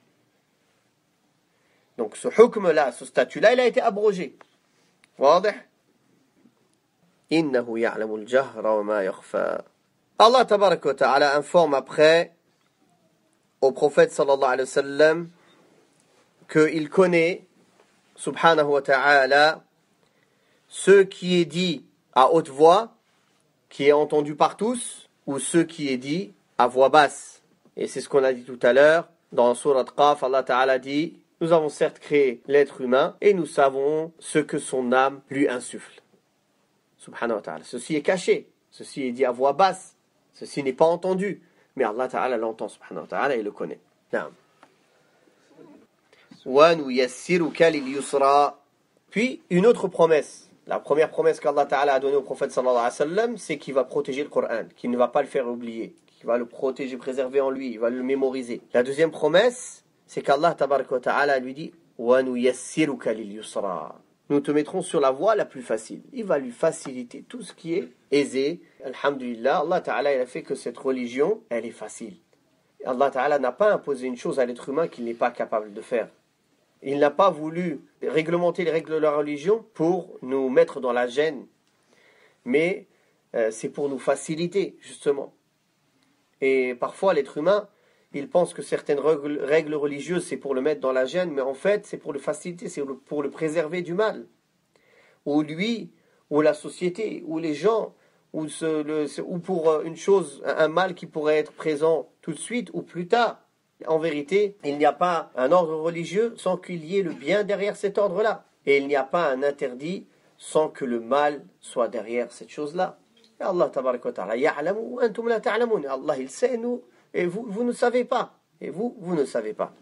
S2: Donc ce hukm-là, ce statut-là, il a été abrogé. واضح إنه يعلم الجهر وما يخفى. Allah tabaraka wa ta'ala informe après au prophète sallallahu alayhi wa sallam qu'il connaît subhanahu wa ta'ala ce qui est dit à haute voix, qui est entendu par tous, ou ce qui est dit à voix basse. Et c'est ce qu'on a dit tout à l'heure, Dans Surat Qaf, Allah Ta'ala dit « Nous avons certes créé l'être humain et nous savons ce que son âme lui insuffle. » Subhanahu wa ta'ala. Ceci est caché, ceci est dit à voix basse, ceci n'est pas entendu. Mais Allah Ta'ala l'entend, subhanahu wa ta'ala, et le connaît. Naam. Wa nuyassiruka lil yusra. Puis, une autre promesse. La première promesse qu'Allah Ta'ala a donnée au prophète sallallahu alayhi wa sallam, c'est qu'il va protéger le Coran, qu'il ne va pas le faire oublier, qu'il va le protéger, préserver en lui, il va le mémoriser. La deuxième promesse, c'est qu'Allah Ta'ala lui dit Wa nuyassiruka lil yusra. Nous te mettrons sur la voie la plus facile. Il va lui faciliter tout ce qui est aisé. Alhamdulillah, Allah Ta'ala il a fait que cette religion, elle est facile. Allah Ta'ala n'a pas imposé une chose à l'être humain qu'il n'est pas capable de faire. Il n'a pas voulu réglementer les règles de la religion pour nous mettre dans la gêne. Mais c'est pour nous faciliter, justement. Et parfois, l'être humain, il pense que certaines règles religieuses, c'est pour le mettre dans la gêne, mais en fait, c'est pour le faciliter, c'est pour le préserver du mal. Ou lui, ou la société, ou les gens, ou pour une chose, un mal qui pourrait être présent tout de suite ou plus tard. En vérité, il n'y a pas un ordre religieux sans qu'il y ait le bien derrière cet ordre-là. Et il n'y a pas un interdit sans que le mal soit derrière cette chose-là. Et Allah tabaraka wa ta'ala ya'lamu wa antum la ta'lamun. Allah il sait, nous, et vous ne savez pas. Et vous ne savez pas.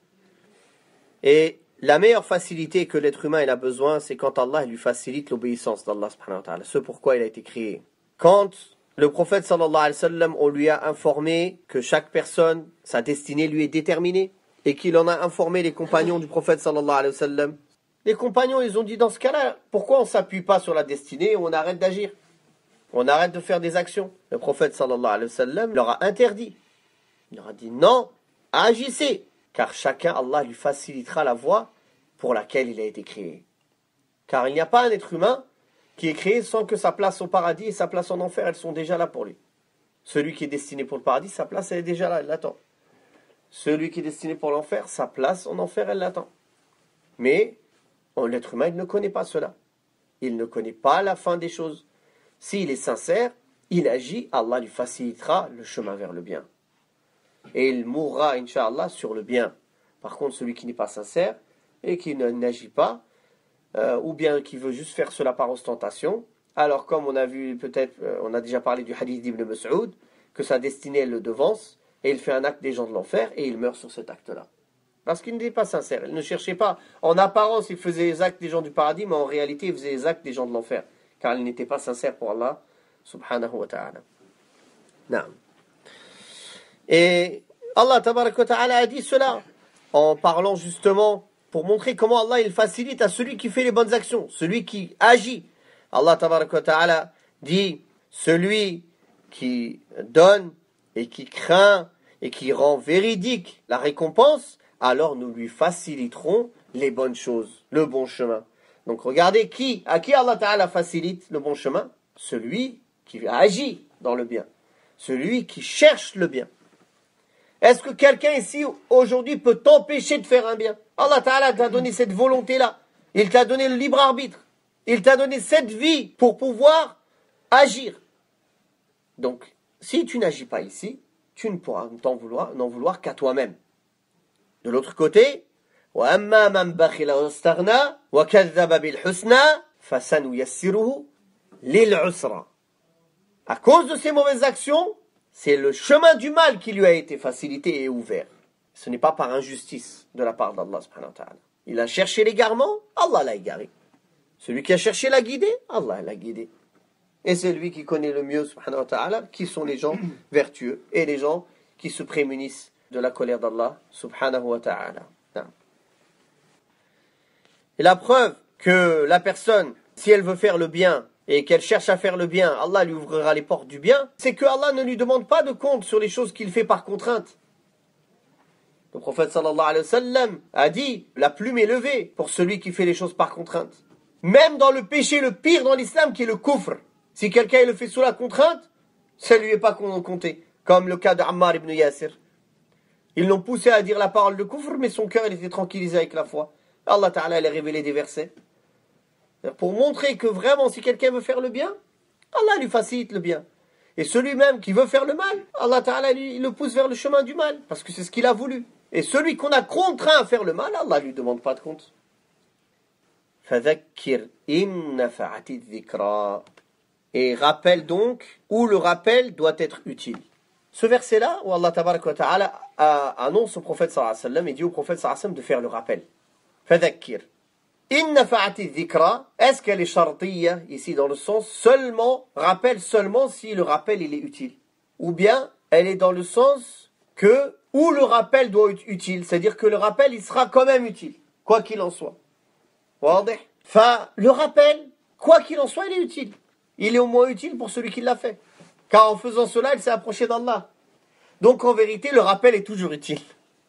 S2: Et la meilleure facilité que l'être humain il a besoin, c'est quand Allah lui facilite l'obéissance d'Allah subhanahu wa ta'ala. Ce pourquoi il a été créé. Quand le prophète sallallahu alayhi wa sallam, on lui a informé que chaque personne, sa destinée lui est déterminée, et qu'il en a informé les compagnons du prophète sallallahu alayhi wa sallam. Les compagnons, ils ont dit dans ce cas-là, pourquoi on ne s'appuie pas sur la destinée et on arrête d'agir? On arrête de faire des actions. Le prophète sallallahu alayhi wa sallam leur a interdit. Il leur a dit non, agissez, car chacun, Allah lui facilitera la voie pour laquelle il a été créé. Car il n'y a pas un être humain qui est créé sans que sa place au paradis et sa place en enfer, elles sont déjà là pour lui. Celui qui est destiné pour le paradis, sa place, elle est déjà là, elle l'attend. Celui qui est destiné pour l'enfer, sa place en enfer, elle l'attend. Mais l'être humain, il ne connaît pas cela. Il ne connaît pas la fin des choses. S'il est sincère, il agit, Allah lui facilitera le chemin vers le bien. Et il mourra, Inch'Allah, sur le bien. Par contre, celui qui n'est pas sincère et qui n'agit pas, ou bien qui veut juste faire cela par ostentation, alors comme on a vu peut-être, on a déjà parlé du hadith d'Ibn Mas'ud, que sa destinée elle le devance, et il fait un acte des gens de l'enfer, et il meurt sur cet acte-là. Parce qu'il n'était pas sincère, il ne cherchait pas, en apparence il faisait les actes des gens du paradis, mais en réalité il faisait les actes des gens de l'enfer, car il n'était pas sincère pour Allah, subhanahu wa ta'ala. Naam. Et Allah tabaraka wa ta'ala a dit cela, en parlant justement, pour montrer comment Allah il facilite à celui qui fait les bonnes actions, celui qui agit. Allah tabaraka wa ta'ala dit, celui qui donne et qui craint et qui rend véridique la récompense, alors nous lui faciliterons les bonnes choses, le bon chemin. Donc regardez à qui Allah ta'ala facilite le bon chemin? Celui qui agit dans le bien, celui qui cherche le bien. Est-ce que quelqu'un ici aujourd'hui peut t'empêcher de faire un bien? Allah Ta'ala t'a donné cette volonté-là. Il t'a donné le libre arbitre. Il t'a donné cette vie pour pouvoir agir. Donc, si tu n'agis pas ici, tu ne pourras n'en vouloir qu'à toi-même. De l'autre côté, وَأَمَّا مَنْ بَخِلَ وَاسْتَغْنَى وَكَذَّبَ بِالْحُسْنَى فَسَنُيَسِّرُهُ لِلْعُسْرَى. À cause de ses mauvaises actions, c'est le chemin du mal qui lui a été facilité et ouvert. Ce n'est pas par injustice de la part d'Allah subhanahu wa ta'ala. Il a cherché l'égarement, Allah l'a égaré. Celui qui a cherché la guider, Allah l'a guidé. Et c'est lui qui connaît le mieux subhanahu wa ta'ala qui sont les gens vertueux et les gens qui se prémunissent de la colère d'Allah subhanahu wa ta'ala. Et la preuve que la personne, si elle veut faire le bien, et qu'elle cherche à faire le bien, Allah lui ouvrira les portes du bien, c'est que Allah ne lui demande pas de compte sur les choses qu'il fait par contrainte. Le prophète sallallahu alayhi wa sallam a dit, la plume est levée pour celui qui fait les choses par contrainte. Même dans le péché le pire dans l'islam qui est le kufr. Si quelqu'un le fait sous la contrainte, ça ne lui est pas compté. Comme le cas d'Ammar ibn Yasir. Ils l'ont poussé à dire la parole de kufr, mais son cœur il était tranquillisé avec la foi. Allah Ta'ala a révélé des versets. Pour montrer que vraiment, si quelqu'un veut faire le bien, Allah lui facilite le bien. Et celui-même qui veut faire le mal, Allah Ta'ala il le pousse vers le chemin du mal, parce que c'est ce qu'il a voulu. Et celui qu'on a contraint à faire le mal, Allah ne lui demande pas de compte. فَذَكِّرْ إِن نَفَعَتِ الذِّكْرَى. Et rappelle donc, où le rappel doit être utile. Ce verset-là, où Allah tabaraka wa ta'ala annonce au prophète sallallahu alayhi wa sallam et dit au prophète sallallahu alayhi wa sallam de faire le rappel. فَذَكِّرْ إِن نَفَعَتِ الذِّكْرَى. Est-ce qu'elle est shartiyya, ici dans le sens seulement, rappel seulement si le rappel il est utile. Ou bien, elle est dans le sens que, où le rappel doit être utile. C'est-à-dire que le rappel, il sera quand même utile. Quoi qu'il en soit. Enfin, le rappel, quoi qu'il en soit, il est utile. Il est au moins utile pour celui qui l'a fait. Car en faisant cela, il s'est approché d'Allah. Donc en vérité, le rappel est toujours utile.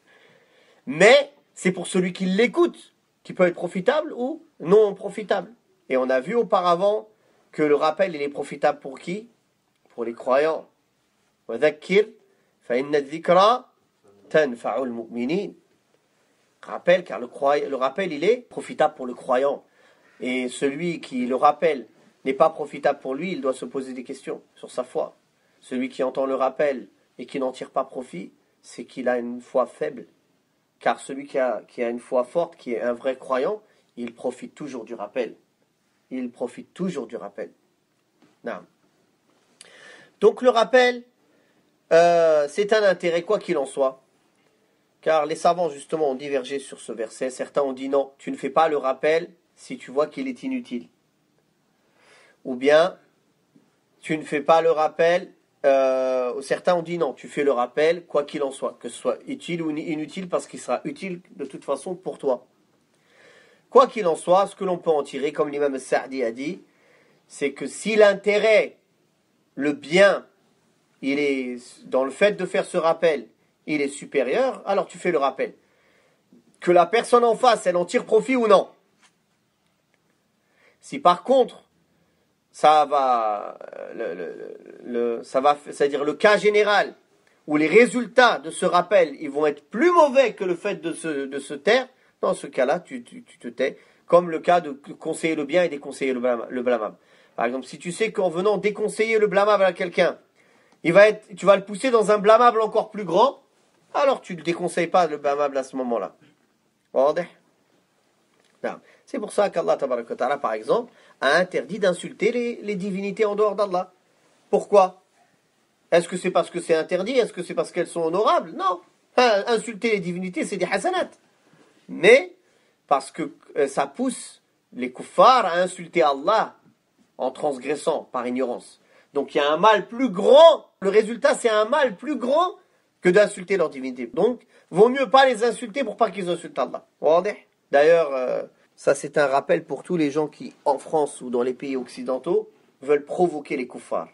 S2: Mais c'est pour celui qui l'écoute, qui peut être profitable ou non profitable. Et on a vu auparavant que le rappel, il est profitable pour qui? Pour les croyants. وَذَكِّرْ فَإِنَّ الذِّكْرَى تَنْفَعُ الْمُؤْمِنِينَ. Rappel, car le rappel, il est profitable pour le croyant. Et celui qui le rappelle n'est pas profitable pour lui, il doit se poser des questions sur sa foi. Celui qui entend le rappel et qui n'en tire pas profit, c'est qu'il a une foi faible. Car celui qui a une foi forte, qui est un vrai croyant, il profite toujours du rappel. Il profite toujours du rappel. Non. Donc le rappel, c'est un intérêt, quoi qu'il en soit. Car les savants, justement, ont divergé sur ce verset. Certains ont dit non, tu ne fais pas le rappel si tu vois qu'il est inutile. Ou bien, tu ne fais pas le rappel. Certains ont dit non, tu fais le rappel, quoi qu'il en soit. Que ce soit utile ou inutile, parce qu'il sera utile de toute façon pour toi. Quoi qu'il en soit, ce que l'on peut en tirer, comme l'imam Sa'di a dit, c'est que si l'intérêt, le bien, il est dans le fait de faire ce rappel, il est supérieur, alors tu fais le rappel. Que la personne en face, elle en tire profit ou non. Si par contre, c'est-à-dire le cas général, où les résultats de ce rappel, ils vont être plus mauvais que le fait de se taire, dans ce cas-là, tu te tais, comme le cas de conseiller le bien et déconseiller le blâmable. Par exemple, si tu sais qu'en venant déconseiller le blâmable à quelqu'un, tu vas le pousser dans un blâmable encore plus grand, alors tu ne déconseilles pas le blâmable à ce moment-là. C'est pour ça qu'Allah, par exemple, a interdit d'insulter les divinités en dehors d'Allah. Pourquoi? Est-ce que c'est parce que c'est interdit? Est-ce que c'est parce qu'elles sont honorables? Non. Insulter les divinités, c'est des hasanat. Mais, parce que ça pousse les kuffars à insulter Allah en transgressant par ignorance. Donc il y a un mal plus grand. Le résultat, c'est un mal plus grand que d'insulter leur divinité. Donc, vaut mieux pas les insulter pour pas qu'ils insultent Allah. D'ailleurs, ça c'est un rappel pour tous les gens qui, en France ou dans les pays occidentaux, veulent provoquer les kuffars.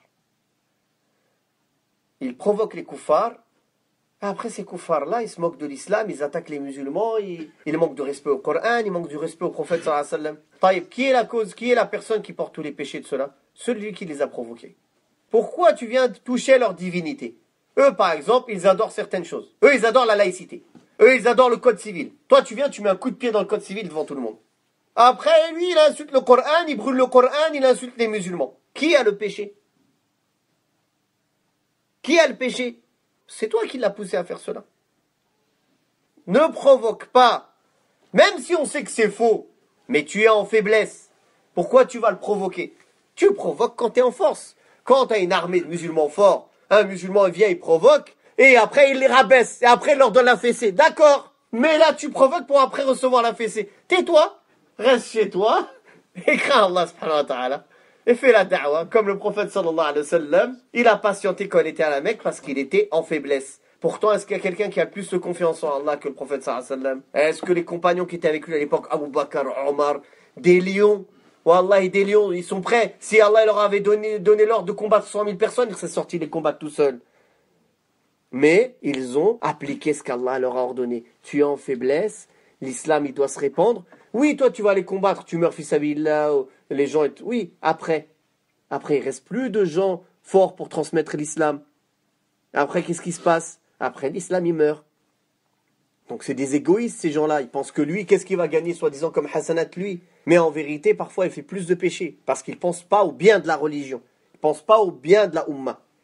S2: Ils provoquent les kuffars. Après, ces kuffars-là, ils se moquent de l'islam, ils attaquent les musulmans, ils manquent de respect au Coran, ils manquent du respect au prophète sallallahu alayhi wa sallam. Taïb, qui est la cause, qui est la personne qui porte tous les péchés de cela? Celui qui les a provoqués. Pourquoi tu viens toucher leur divinité? Eux, par exemple, ils adorent certaines choses. Eux, ils adorent la laïcité. Eux, ils adorent le code civil. Toi, tu viens, tu mets un coup de pied dans le code civil devant tout le monde. Après, lui, il insulte le Coran, il brûle le Coran, il insulte les musulmans. Qui a le péché? Qui a le péché? C'est toi qui l'as poussé à faire cela. Ne provoque pas. Même si on sait que c'est faux, mais tu es en faiblesse. Pourquoi tu vas le provoquer? Tu le provoques quand tu es en force. Quand tu as une armée de musulmans forts, un musulman vient, il provoque, et après il les rabaisse, et après il leur donne la fessée. D'accord, mais là tu provoques pour après recevoir la fessée. Tais-toi, reste chez toi, et crains Allah subhanahu wa ta'ala, et fais la da'wa, comme le prophète sallallahu alayhi wa sallam, il a patienté quand il était à la Mecque parce qu'il était en faiblesse. Pourtant, est-ce qu'il y a quelqu'un qui a plus de confiance en Allah que le prophète sallallahu alayhi wa sallam? Est-ce que les compagnons qui étaient avec lui à l'époque, Abu Bakr, Omar, des lions, Wallah, des lions, ils sont prêts. Si Allah leur avait donné l'ordre de combattre 100 000 personnes, ils seraient sortis les combattre tout seuls. Mais ils ont appliqué ce qu'Allah leur a ordonné. Tu es en faiblesse, l'islam il doit se répandre. Oui, toi tu vas les combattre, tu meurs fils Abillah, les gens... Oui, après il reste plus de gens forts pour transmettre l'islam. Après, qu'est-ce qui se passe? Après, l'islam il meurt. Donc c'est des égoïstes ces gens-là. Ils pensent que lui, qu'est-ce qu'il va gagner soi-disant comme hasanat lui? Mais en vérité, parfois, il fait plus de péchés. Parce qu'il ne pense pas au bien de la religion. Il ne pense pas au bien de la Ummah.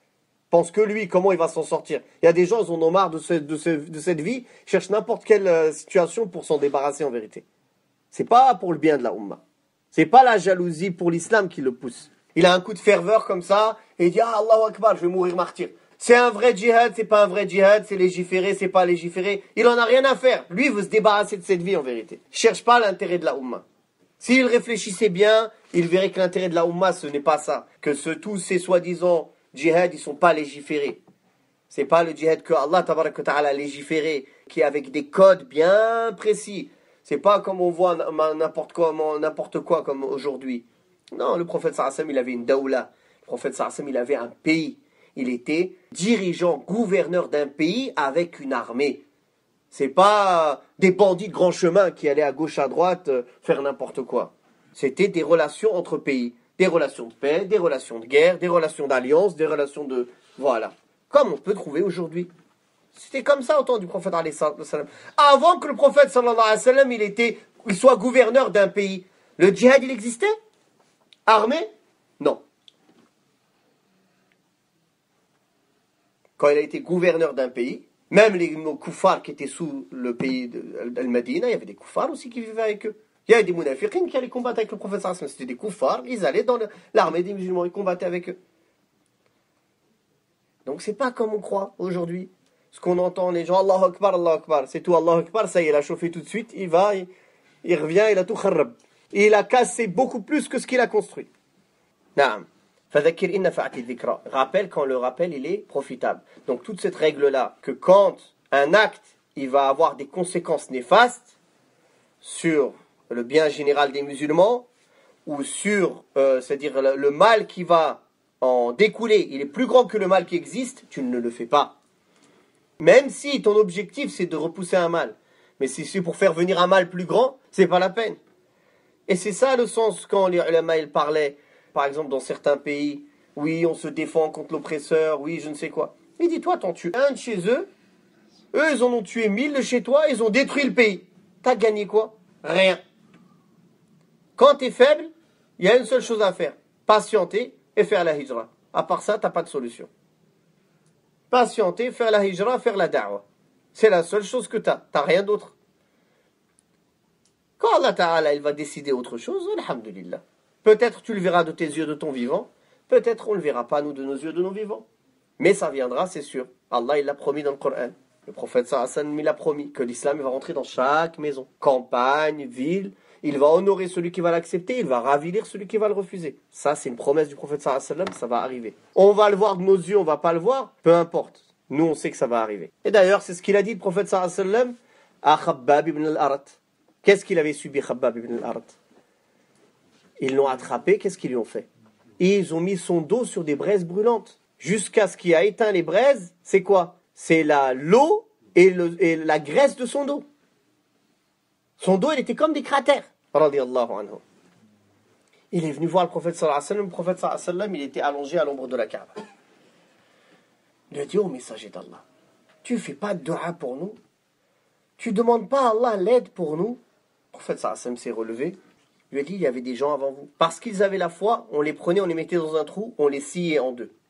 S2: pense que lui, comment il va s'en sortir. Il y a des gens, ils en ont marre de cette vie, ils cherchent n'importe quelle situation pour s'en débarrasser en vérité. C'est pas pour le bien de la Ummah. C'est pas la jalousie pour l'islam qui le pousse. Il a un coup de ferveur comme ça, et il dit, ah, Allahu Akbar, je vais mourir martyr. C'est un vrai djihad, c'est pas un vrai djihad, c'est légiféré, c'est pas légiféré. Il en a rien à faire. Lui, il veut se débarrasser de cette vie en vérité. Il cherche pas l'intérêt de la Ummah. S'il réfléchissait bien, il verrait que l'intérêt de la Ummah, ce n'est pas ça. Que tous ces soi-disant djihad, ils sont pas légiférés. C'est pas le djihad que Allah tabarak wa ta'ala a légiféré, qui est avec des codes bien précis. C'est pas comme on voit n'importe quoi comme aujourd'hui. Non, le prophète sallallahu alayhi wa sallam, il avait une daoula. Le prophète sallallahu alayhi wa sallam, il avait un pays. Il était dirigeant, gouverneur d'un pays avec une armée. C'est pas des bandits de grand chemin qui allaient à gauche, à droite, faire n'importe quoi. C'était des relations entre pays. Des relations de paix, des relations de guerre, des relations d'alliance, des relations de... Voilà. Comme on peut trouver aujourd'hui. C'était comme ça au temps du prophète alayhi salam. Avant que le prophète sallallahu alayhi wa sallam, il soit gouverneur d'un pays, le djihad, il existait? Armé? Non. Quand il a été gouverneur d'un pays, même les koufars qui étaient sous le pays d'Al-Madina, il y avait des koufars aussi qui vivaient avec eux. Il y avait des munafiqines qui allaient combattre avec le prophète sallallahu alayhi wa sallam. C'était des koufars, ils allaient dans l'armée des musulmans, ils combattaient avec eux. Donc c'est pas comme on croit aujourd'hui. Ce qu'on entend, les gens, Allahu Akbar, c'est tout, Allahu Akbar, ça y est, il a chauffé tout de suite, il revient, il a tout kharrab. Et il a cassé beaucoup plus que ce qu'il a construit. Naam. Fadhakir inna fa'ati dhikra. Rappel quand le rappel, il est profitable. Donc toute cette règle-là, que quand un acte, il va avoir des conséquences néfastes sur le bien général des musulmans, ou sur, c'est-à-dire le mal qui va en découler, il est plus grand que le mal qui existe, tu ne le fais pas. Même si ton objectif c'est de repousser un mal. Mais si c'est pour faire venir un mal plus grand, c'est pas la peine. Et c'est ça le sens quand les ulama ils parlaient, par exemple dans certains pays, oui on se défend contre l'oppresseur, oui je ne sais quoi. Mais dis-toi, t'en tues un de chez eux, ils en ont tué 1000 de chez toi, ils ont détruit le pays. T'as gagné quoi? Rien. Quand t'es faible, il y a une seule chose à faire, patienter et faire la hijra. À part ça, t'as pas de solution. Patienter, faire la hijra, faire la da'wa. C'est la seule chose que t'as rien d'autre. Quand Allah Ta'ala il va décider autre chose, alhamdulillah. Peut-être tu le verras de tes yeux de ton vivant, peut-être on ne le verra pas nous de nos yeux de nos vivants. Mais ça viendra, c'est sûr. Allah il l'a promis dans le Coran. Le prophète sallallahu alayhi wa sallam il a promis que l'islam va rentrer dans chaque maison, campagne, ville. Il va honorer celui qui va l'accepter, il va ravilir celui qui va le refuser. Ça, c'est une promesse du prophète sallallahu alayhi wa sallam, ça va arriver. On va le voir de nos yeux, on va pas le voir, peu importe. Nous, on sait que ça va arriver. Et d'ailleurs, c'est ce qu'il a dit le prophète sallallahu alayhi wa sallam à Khabbab ibn al-Arat. Qu'est-ce qu'il avait subi Khabbab ibn al-Arat? Ils l'ont attrapé, qu'est-ce qu'ils lui ont fait? Et ils ont mis son dos sur des braises brûlantes. Jusqu'à ce qui a éteint les braises, c'est quoi? C'est l'eau et la graisse de son dos. Son dos, il était comme des cratères. Radiyallahu anhu. Il est venu voir le prophète sallallahu alayhi wa sallam. Le prophète sallallahu alayhi wa sallam, il était allongé à l'ombre de la Kaaba. Il lui a dit, oh messager d'Allah, tu fais pas de dua pour nous? Tu demandes pas à Allah l'aide pour nous? Le prophète sallallahu alayhi wa sallam s'est relevé. Il lui a dit, il y avait des gens avant vous. Parce qu'ils avaient la foi, on les prenait, on les mettait dans un trou, on les sciait en deux.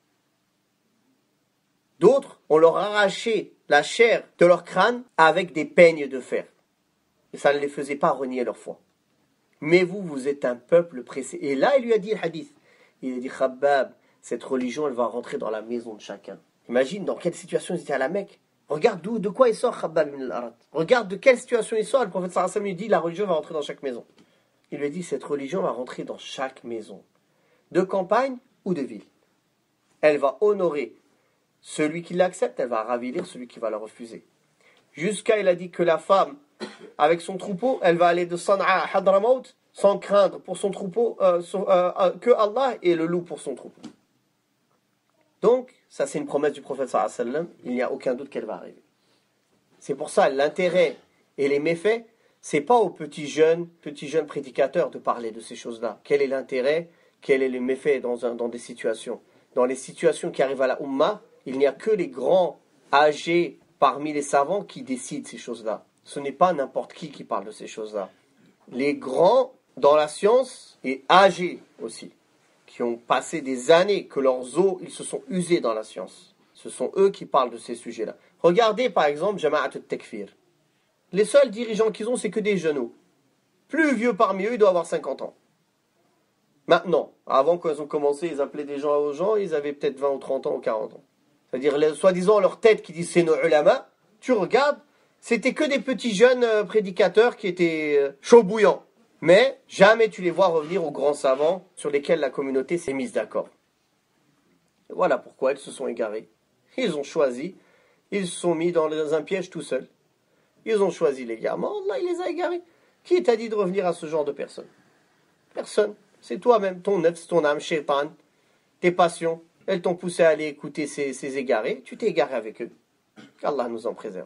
S2: D'autres, on leur arrachait la chair de leur crâne avec des peignes de fer. Et ça ne les faisait pas renier leur foi. Mais vous, vous êtes un peuple pressé. Et là, il lui a dit le hadith. Il a dit, Khabbab, cette religion, elle va rentrer dans la maison de chacun. Imagine dans quelle situation ils étaient à la Mecque. Regarde de quoi il sort Khabbab ibn al-Arat. Regarde de quelle situation il sort. Le prophète sallallahu alayhi wa sallam lui dit, la religion va rentrer dans chaque maison. Il lui a dit, cette religion va rentrer dans chaque maison. De campagne ou de ville. Elle va honorer celui qui l'accepte, elle va ravilir celui qui va la refuser. Jusqu'à, il a dit que la femme, avec son troupeau, elle va aller de Sana'a à Hadramaut sans craindre pour son troupeau que Allah est le loup pour son troupeau. Donc, ça c'est une promesse du prophète sallallahu alayhi wa sallam, il n'y a aucun doute qu'elle va arriver. C'est pour ça, l'intérêt et les méfaits, c'est pas aux petits jeunes prédicateurs de parler de ces choses-là. Quel est l'intérêt, quel est le méfait dans des situations? Dans les situations qui arrivent à la Ummah, il n'y a que les grands âgés parmi les savants qui décident ces choses-là. Ce n'est pas n'importe qui parle de ces choses-là. Les grands dans la science et âgés aussi, qui ont passé des années, que leurs os, ils se sont usés dans la science. Ce sont eux qui parlent de ces sujets-là. Regardez par exemple Jama'at al-Takfir. Les seuls dirigeants qu'ils ont, c'est que des jeunes. Plus vieux parmi eux, il doit avoir 50 ans. Maintenant, avant qu'ils ont commencé, ils appelaient des gens aux gens, ils avaient peut-être 20 ou 30 ans ou 40 ans. C'est-à-dire, soi-disant, leur tête qui disent c'est nos ulama, tu regardes, c'était que des petits jeunes prédicateurs qui étaient chauds bouillants. Mais jamais tu les vois revenir aux grands savants sur lesquels la communauté s'est mise d'accord. Et voilà pourquoi ils se sont égarés. Ils ont choisi, ils se sont mis dans un piège tout seuls. Ils ont choisi l'égarement, Allah il les a égarés. Qui t'a dit de revenir à ce genre de personnes? Personne. C'est toi-même, ton nefs, ton âme, shaitan, tes passions, elles t'ont poussé à aller écouter ces égarés, tu t'es égaré avec eux. Qu'Allah nous en préserve.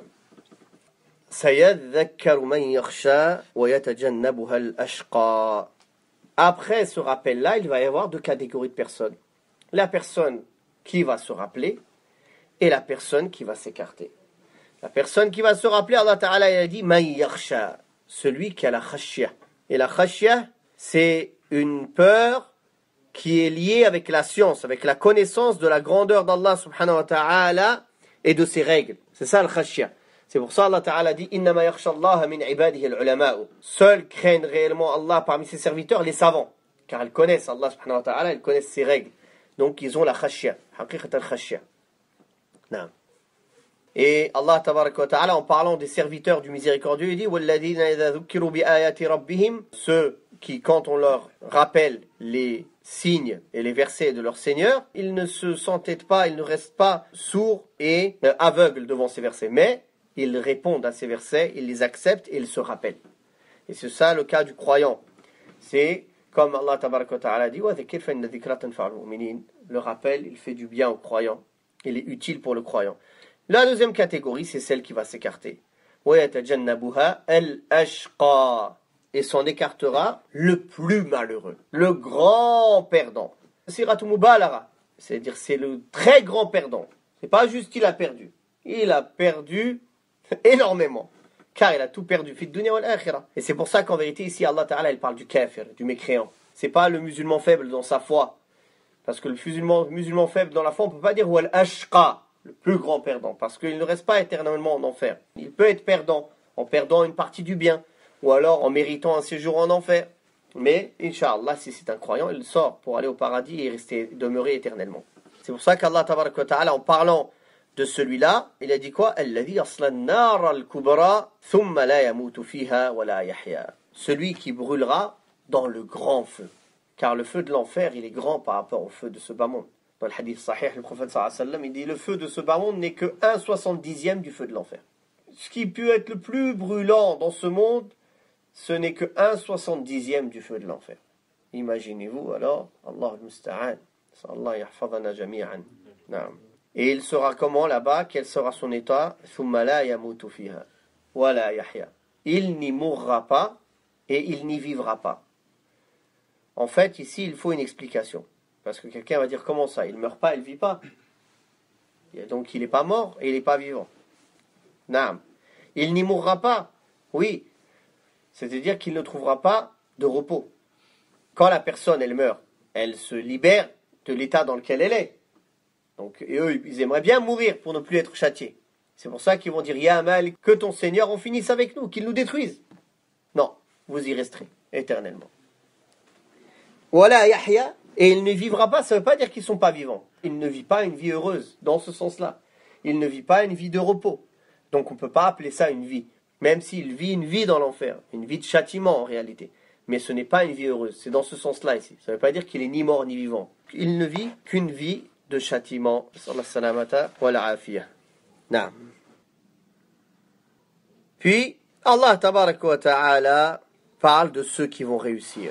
S2: Après ce rappel-là, il va y avoir deux catégories de personnes. La personne qui va se rappeler et la personne qui va s'écarter. La personne qui va se rappeler, Allah Ta'ala il a dit Man yakhsha, celui qui a la khashya. Et la khashya, c'est une peur qui est liée avec la science, avec la connaissance de la grandeur d'Allah subhanahu wa ta'ala et de ses règles. C'est ça le khashya. C'est pour ça Allah Ta'ala dit Innama yakhsha Allah min ibadihi al-ulama'u. Seuls craignent réellement Allah parmi ses serviteurs les savants, car ils connaissent Allah subhanahu wa ta'ala, ils connaissent ses règles. Donc ils ont la khashya, haqiqat al-khashya. Non. Et Allah tabaraka wa ta'ala, en parlant des serviteurs du miséricordieux, il dit Walladina idha dhukiru bi ayati rabbihim, ceux qui, quand on leur rappelle les signes et les versets de leur Seigneur, ils ne se s'entêtent pas, ils ne restent pas sourds et aveugles devant ces versets, mais ils répondent à ces versets, ils les acceptent et ils se rappellent. Et c'est ça le cas du croyant. C'est comme Allah tabaraka wa ta'ala dit le rappel, il fait du bien au croyant, il est utile pour le croyant. La deuxième catégorie, c'est celle qui va s'écarter. Et s'en écartera le plus malheureux, le grand perdant. C'est-à-dire c'est le très grand perdant. C'est pas juste qu'il a perdu. Il a perdu énormément. Car il a tout perdu. Et c'est pour ça qu'en vérité, ici, Allah Ta'ala, il parle du kafir, du mécréant. C'est pas le musulman faible dans sa foi. Parce que le musulman faible dans la foi, on peut pas dire wal ashqa, le plus grand perdant, parce qu'il ne reste pas éternellement en enfer. Il peut être perdant en perdant une partie du bien, ou alors en méritant un séjour en enfer. Mais, Inch'Allah, si c'est un croyant, il sort pour aller au paradis et demeurer éternellement. C'est pour ça qu'Allah Tabaraka wa Ta'ala, en parlant de celui-là, il a dit quoi? Celui qui brûlera dans le grand feu. Car le feu de l'enfer, il est grand par rapport au feu de ce bas monde. Dans le hadith sahih, le prophète sallallahu alayhi wa sallam, il dit le feu de ce bas monde n'est que 1/70e du feu de l'enfer. Ce qui peut être le plus brûlant dans ce monde, ce n'est que 1/70e du feu de l'enfer. Imaginez-vous alors, Allah al-Musta'an, Allah yahfadana jami'an. Et il sera comment là-bas? Quel sera son état? Thumma la yamutu fiha wa la yahya. Il n'y mourra pas et il n'y vivra pas. En fait, ici, il faut une explication. Parce que quelqu'un va dire, comment ça? Il ne meurt pas, il ne vit pas. Et donc, il n'est pas mort et il n'est pas vivant. Naam. Il n'y mourra pas. Oui. C'est-à-dire qu'il ne trouvera pas de repos. Quand la personne, elle meurt, elle se libère de l'état dans lequel elle est. Donc, et eux, ils aimeraient bien mourir pour ne plus être châtiés. C'est pour ça qu'ils vont dire, Ya Amal, que ton Seigneur en finisse avec nous, qu'il nous détruise. Non, vous y resterez éternellement. Voilà, Yahya, et il ne vivra pas, ça ne veut pas dire qu'ils ne sont pas vivants. Il ne vit pas une vie heureuse, dans ce sens-là. Il ne vit pas une vie de repos. Donc on ne peut pas appeler ça une vie. Même s'il vit une vie dans l'enfer, une vie de châtiment en réalité. Mais ce n'est pas une vie heureuse, c'est dans ce sens-là ici. Ça ne veut pas dire qu'il est ni mort ni vivant. Il ne vit qu'une vie de châtiment. Puis, Allah tabaraka wa ta'ala parle de ceux qui vont réussir.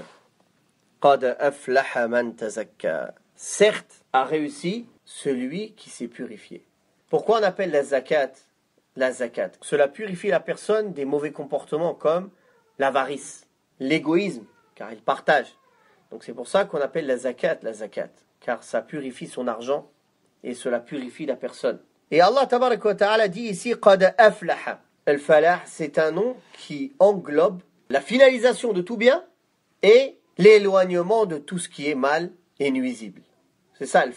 S2: Certes, a réussi celui qui s'est purifié. Pourquoi on appelle la zakat? Cela purifie la personne des mauvais comportements comme l'avarice, l'égoïsme, car il partage. Donc c'est pour ça qu'on appelle la zakat, car ça purifie son argent et cela purifie la personne. Et Allah tabaraka wa ta'ala dit ici qad aflaha. Al-falah, c'est un nom qui englobe la finalisation de tout bien et l'éloignement de tout ce qui est mal et nuisible. C'est ça al-falah.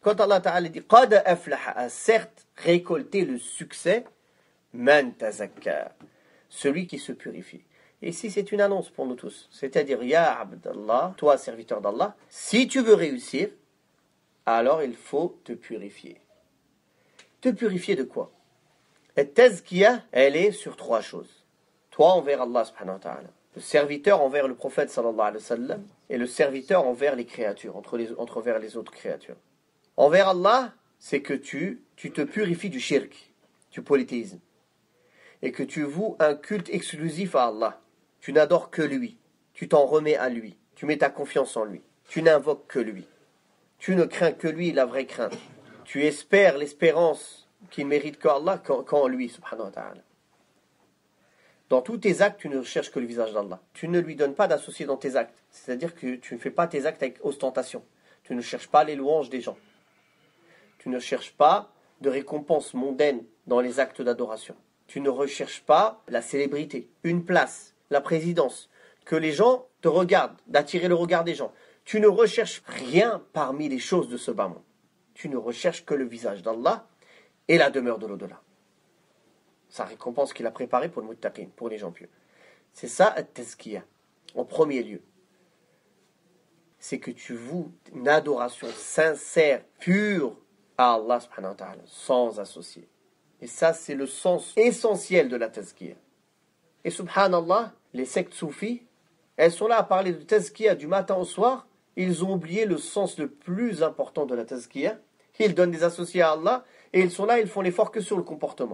S2: Quand Allah Ta'ala dit Qad aflaha a certes récolté le succès, man tazakka, celui qui se purifie. Et ici, c'est une annonce pour nous tous. C'est-à-dire, Ya Abdallah, toi, serviteur d'Allah, si tu veux réussir, alors il faut te purifier. Te purifier de quoi? Et tazkiya, elle est sur trois choses. Toi envers Allah subhanahu wa ta'ala, le serviteur envers le prophète sallallahu alayhi wa sallam, et le serviteur envers les créatures, envers les autres créatures. Envers Allah, c'est que tu te purifies du shirk, du polythéisme, et que tu voues un culte exclusif à Allah. Tu n'adores que lui, tu t'en remets à lui, tu mets ta confiance en lui, tu n'invoques que lui. Tu ne crains que lui, la vraie crainte. Tu espères l'espérance qu'il mérite qu'Allah qu'en lui, subhanahu wa ta'ala. Dans tous tes actes, tu ne recherches que le visage d'Allah. Tu ne lui donnes pas d'associé dans tes actes. C'est-à-dire que tu ne fais pas tes actes avec ostentation. Tu ne cherches pas les louanges des gens. Tu ne cherches pas de récompense mondaine dans les actes d'adoration. Tu ne recherches pas la célébrité, une place, la présidence, que les gens te regardent, d'attirer le regard des gens. Tu ne recherches rien parmi les choses de ce bas monde. Tu ne recherches que le visage d'Allah et la demeure de l'au-delà. Sa récompense qu'il a préparée pour le muttaqin, pour les gens pieux. C'est ça, at-tazkiya, en premier lieu. C'est que tu voues une adoration sincère, pure à Allah subhanahu wa ta'ala, sans associé. Et ça, c'est le sens essentiel de la tazkiya. Et subhanallah, les sectes soufis, elles sont là à parler de tazkiya du matin au soir. Ils ont oublié le sens le plus important de la tazkiya. Ils donnent des associés à Allah et ils sont là, ils font l'effort que sur le comportement.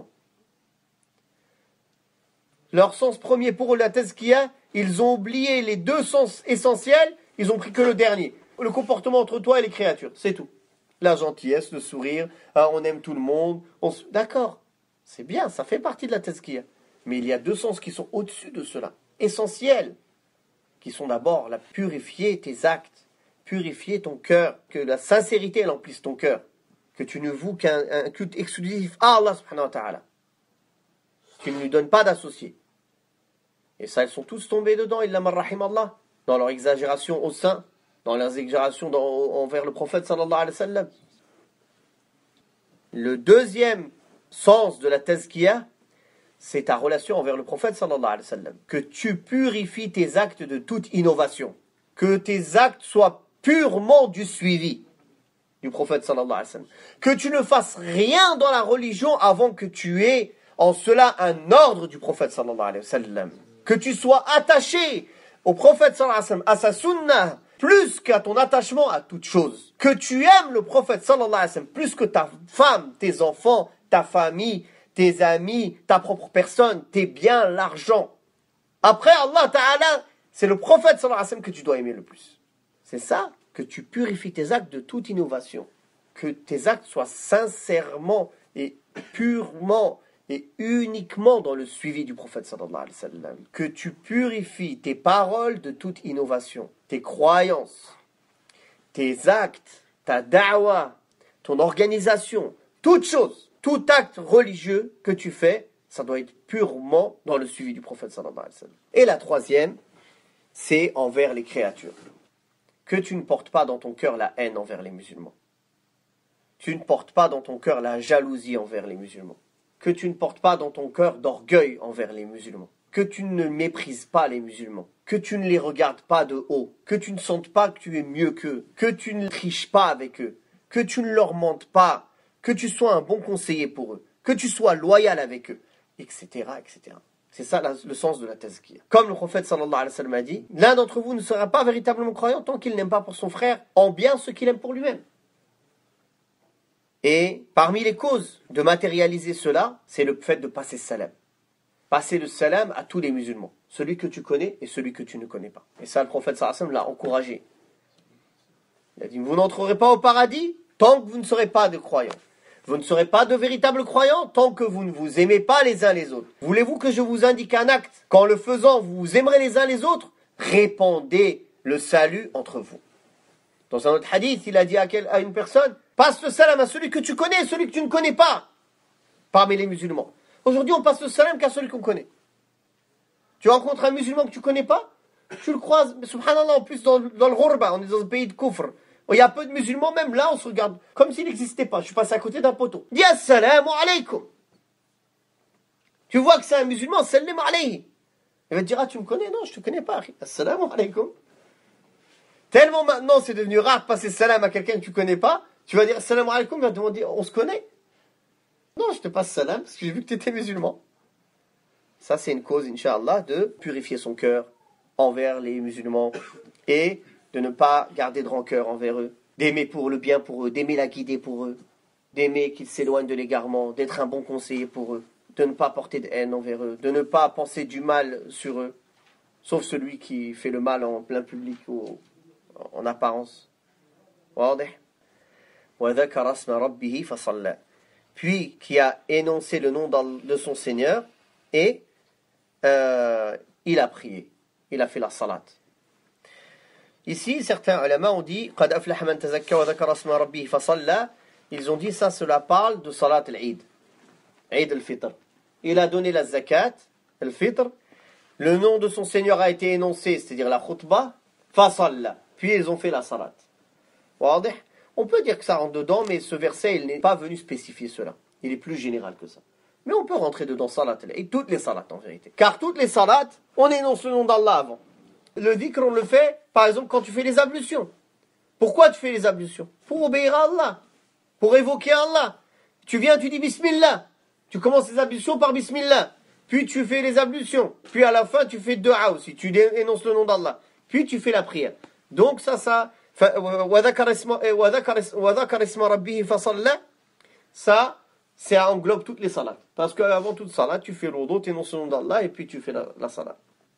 S2: Leur sens premier pour la tazkiya, ils ont oublié les deux sens essentiels, ils ont pris que le dernier. Le comportement entre toi et les créatures, c'est tout. La gentillesse, le sourire, on aime tout le monde. D'accord, c'est bien, ça fait partie de la tazkiya. Mais il y a deux sens qui sont au-dessus de cela, essentiels, qui sont d'abord la purifier tes actes, purifier ton cœur, que la sincérité elle emplisse ton cœur, que tu ne voues qu'un culte exclusif à Allah subhanahu wa ta'ala. Tu ne lui donnes pas d'associés. Et ça, ils sont tous tombés dedans, illa man rahim Allah, dans leur exagération au sein, dans leurs exagérations envers le prophète sallallahu alayhi wa sallam. Le deuxième sens de la tazkiya, c'est ta relation envers le prophète sallallahu alayhi wa sallam. Que tu purifies tes actes de toute innovation. Que tes actes soient purement du suivi du prophète sallallahu alayhi wa sallam. Que tu ne fasses rien dans la religion avant que tu aies en cela un ordre du prophète sallallahu alayhi wa sallam. Que tu sois attaché au prophète sallallahu alayhi wa sallam, à sa sunnah, plus qu'à ton attachement à toute chose. Que tu aimes le prophète sallallahu alayhi wa sallam plus que ta femme, tes enfants, ta famille, tes amis, ta propre personne, tes biens, l'argent. Après Allah Ta'ala, c'est le prophète sallallahu alayhi wa sallam que tu dois aimer le plus. C'est ça, que tu purifies tes actes de toute innovation. Que tes actes soient sincèrement et purement et uniquement dans le suivi du prophète sallallahu alayhi wa sallam. Que tu purifies tes paroles de toute innovation, tes croyances, tes actes, ta da'wa, ton organisation, toute chose, tout acte religieux que tu fais, ça doit être purement dans le suivi du prophète sallallahu alayhi wa sallam. Et la troisième, c'est envers les créatures. Que tu ne portes pas dans ton cœur la haine envers les musulmans. Tu ne portes pas dans ton cœur la jalousie envers les musulmans. Que tu ne portes pas dans ton cœur d'orgueil envers les musulmans. Que tu ne méprises pas les musulmans. Que tu ne les regardes pas de haut. Que tu ne sentes pas que tu es mieux qu'eux. Que tu ne triches pas avec eux. Que tu ne leur mentes pas. Que tu sois un bon conseiller pour eux. Que tu sois loyal avec eux. Etc. etc. C'est ça le sens de la tazkiya. Comme le prophète sallallahu alayhi wa sallam a dit, l'un d'entre vous ne sera pas véritablement croyant tant qu'il n'aime pas pour son frère en bien ce qu'il aime pour lui-même. Et parmi les causes de matérialiser cela, c'est le fait de passer salam. Passer le salam à tous les musulmans. Celui que tu connais et celui que tu ne connais pas. Et ça, le prophète sallallahu alayhi wa sallam l'a encouragé. Il a dit, vous n'entrerez pas au paradis tant que vous ne serez pas de croyants. Vous ne serez pas de véritables croyants tant que vous ne vous aimez pas les uns les autres. Voulez-vous que je vous indique un acte? Qu'en le faisant, vous vous aimerez les uns les autres? Répandez le salut entre vous. Dans un autre hadith, il a dit à une personne, passe le salam à celui que tu connais et celui que tu ne connais pas, parmi les musulmans. Aujourd'hui, on passe le salam qu'à celui qu'on connaît. Tu rencontres un musulman que tu ne connais pas, tu le croises, subhanallah, en plus dans le ghurba, on est dans un pays de kufr, Il y a peu de musulmans, même là, on se regarde comme s'il n'existait pas. Je suis passé à côté d'un poteau. Dis assalamu alaykum. Tu vois que c'est un musulman, salam alayhi. Il va te dire, ah, tu me connais? Non, je te connais pas. Assalamu alaykum. Tellement maintenant, c'est devenu rare de passer salam à quelqu'un que tu connais pas. Tu vas dire assalamu alaykum, il va te demander, on se connaît? Non, je te passe salam parce que j'ai vu que tu étais musulman. Ça, c'est une cause, Inch'Allah, de purifier son cœur envers les musulmans et de ne pas garder de rancœur envers eux, d'aimer pour le bien pour eux, d'aimer la guider pour eux, d'aimer qu'ils s'éloignent de l'égarement, d'être un bon conseiller pour eux, de ne pas porter de haine envers eux, de ne pas penser du mal sur eux, sauf celui qui fait le mal en plein public ou en apparence. Puis qui a énoncé le nom de son Seigneur et il a prié, il a fait la salat. Ici, certains ulama ont dit قَدْ أَفْلَحَ مَنْ تَزَكَّى وَذَكَرَ اسْمَ رَبِّهِ فَصَلَّى. Ils ont dit ça, cela parle de salat al-Eid, Eid al-Fitr. Il a donné la zakat, al-Fitr. Le nom de son Seigneur a été énoncé, c'est-à-dire la khutbah, فَصَلَّى. Puis ils ont fait la salat. On peut dire que ça rentre dedans, mais ce verset, il n'est pas venu spécifier cela. Il est plus général que ça. Mais on peut rentrer dedans salat al-Eid, toutes les salats en vérité. Car toutes les salats, on énonce le nom d'Allah avant. Le dhikr, on le fait, par exemple, quand tu fais les ablutions. Pourquoi tu fais les ablutions? Pour obéir à Allah. Pour évoquer Allah. Tu viens, tu dis Bismillah. Tu commences les ablutions par Bismillah. Puis tu fais les ablutions. Puis à la fin, tu fais dua aussi. Tu énonces le nom d'Allah. Puis tu fais la prière. Donc ça, ça englobe toutes les salats. Parce qu'avant toute salat, tu fais l'odo, tu énonces le nom d'Allah et puis tu fais la salat.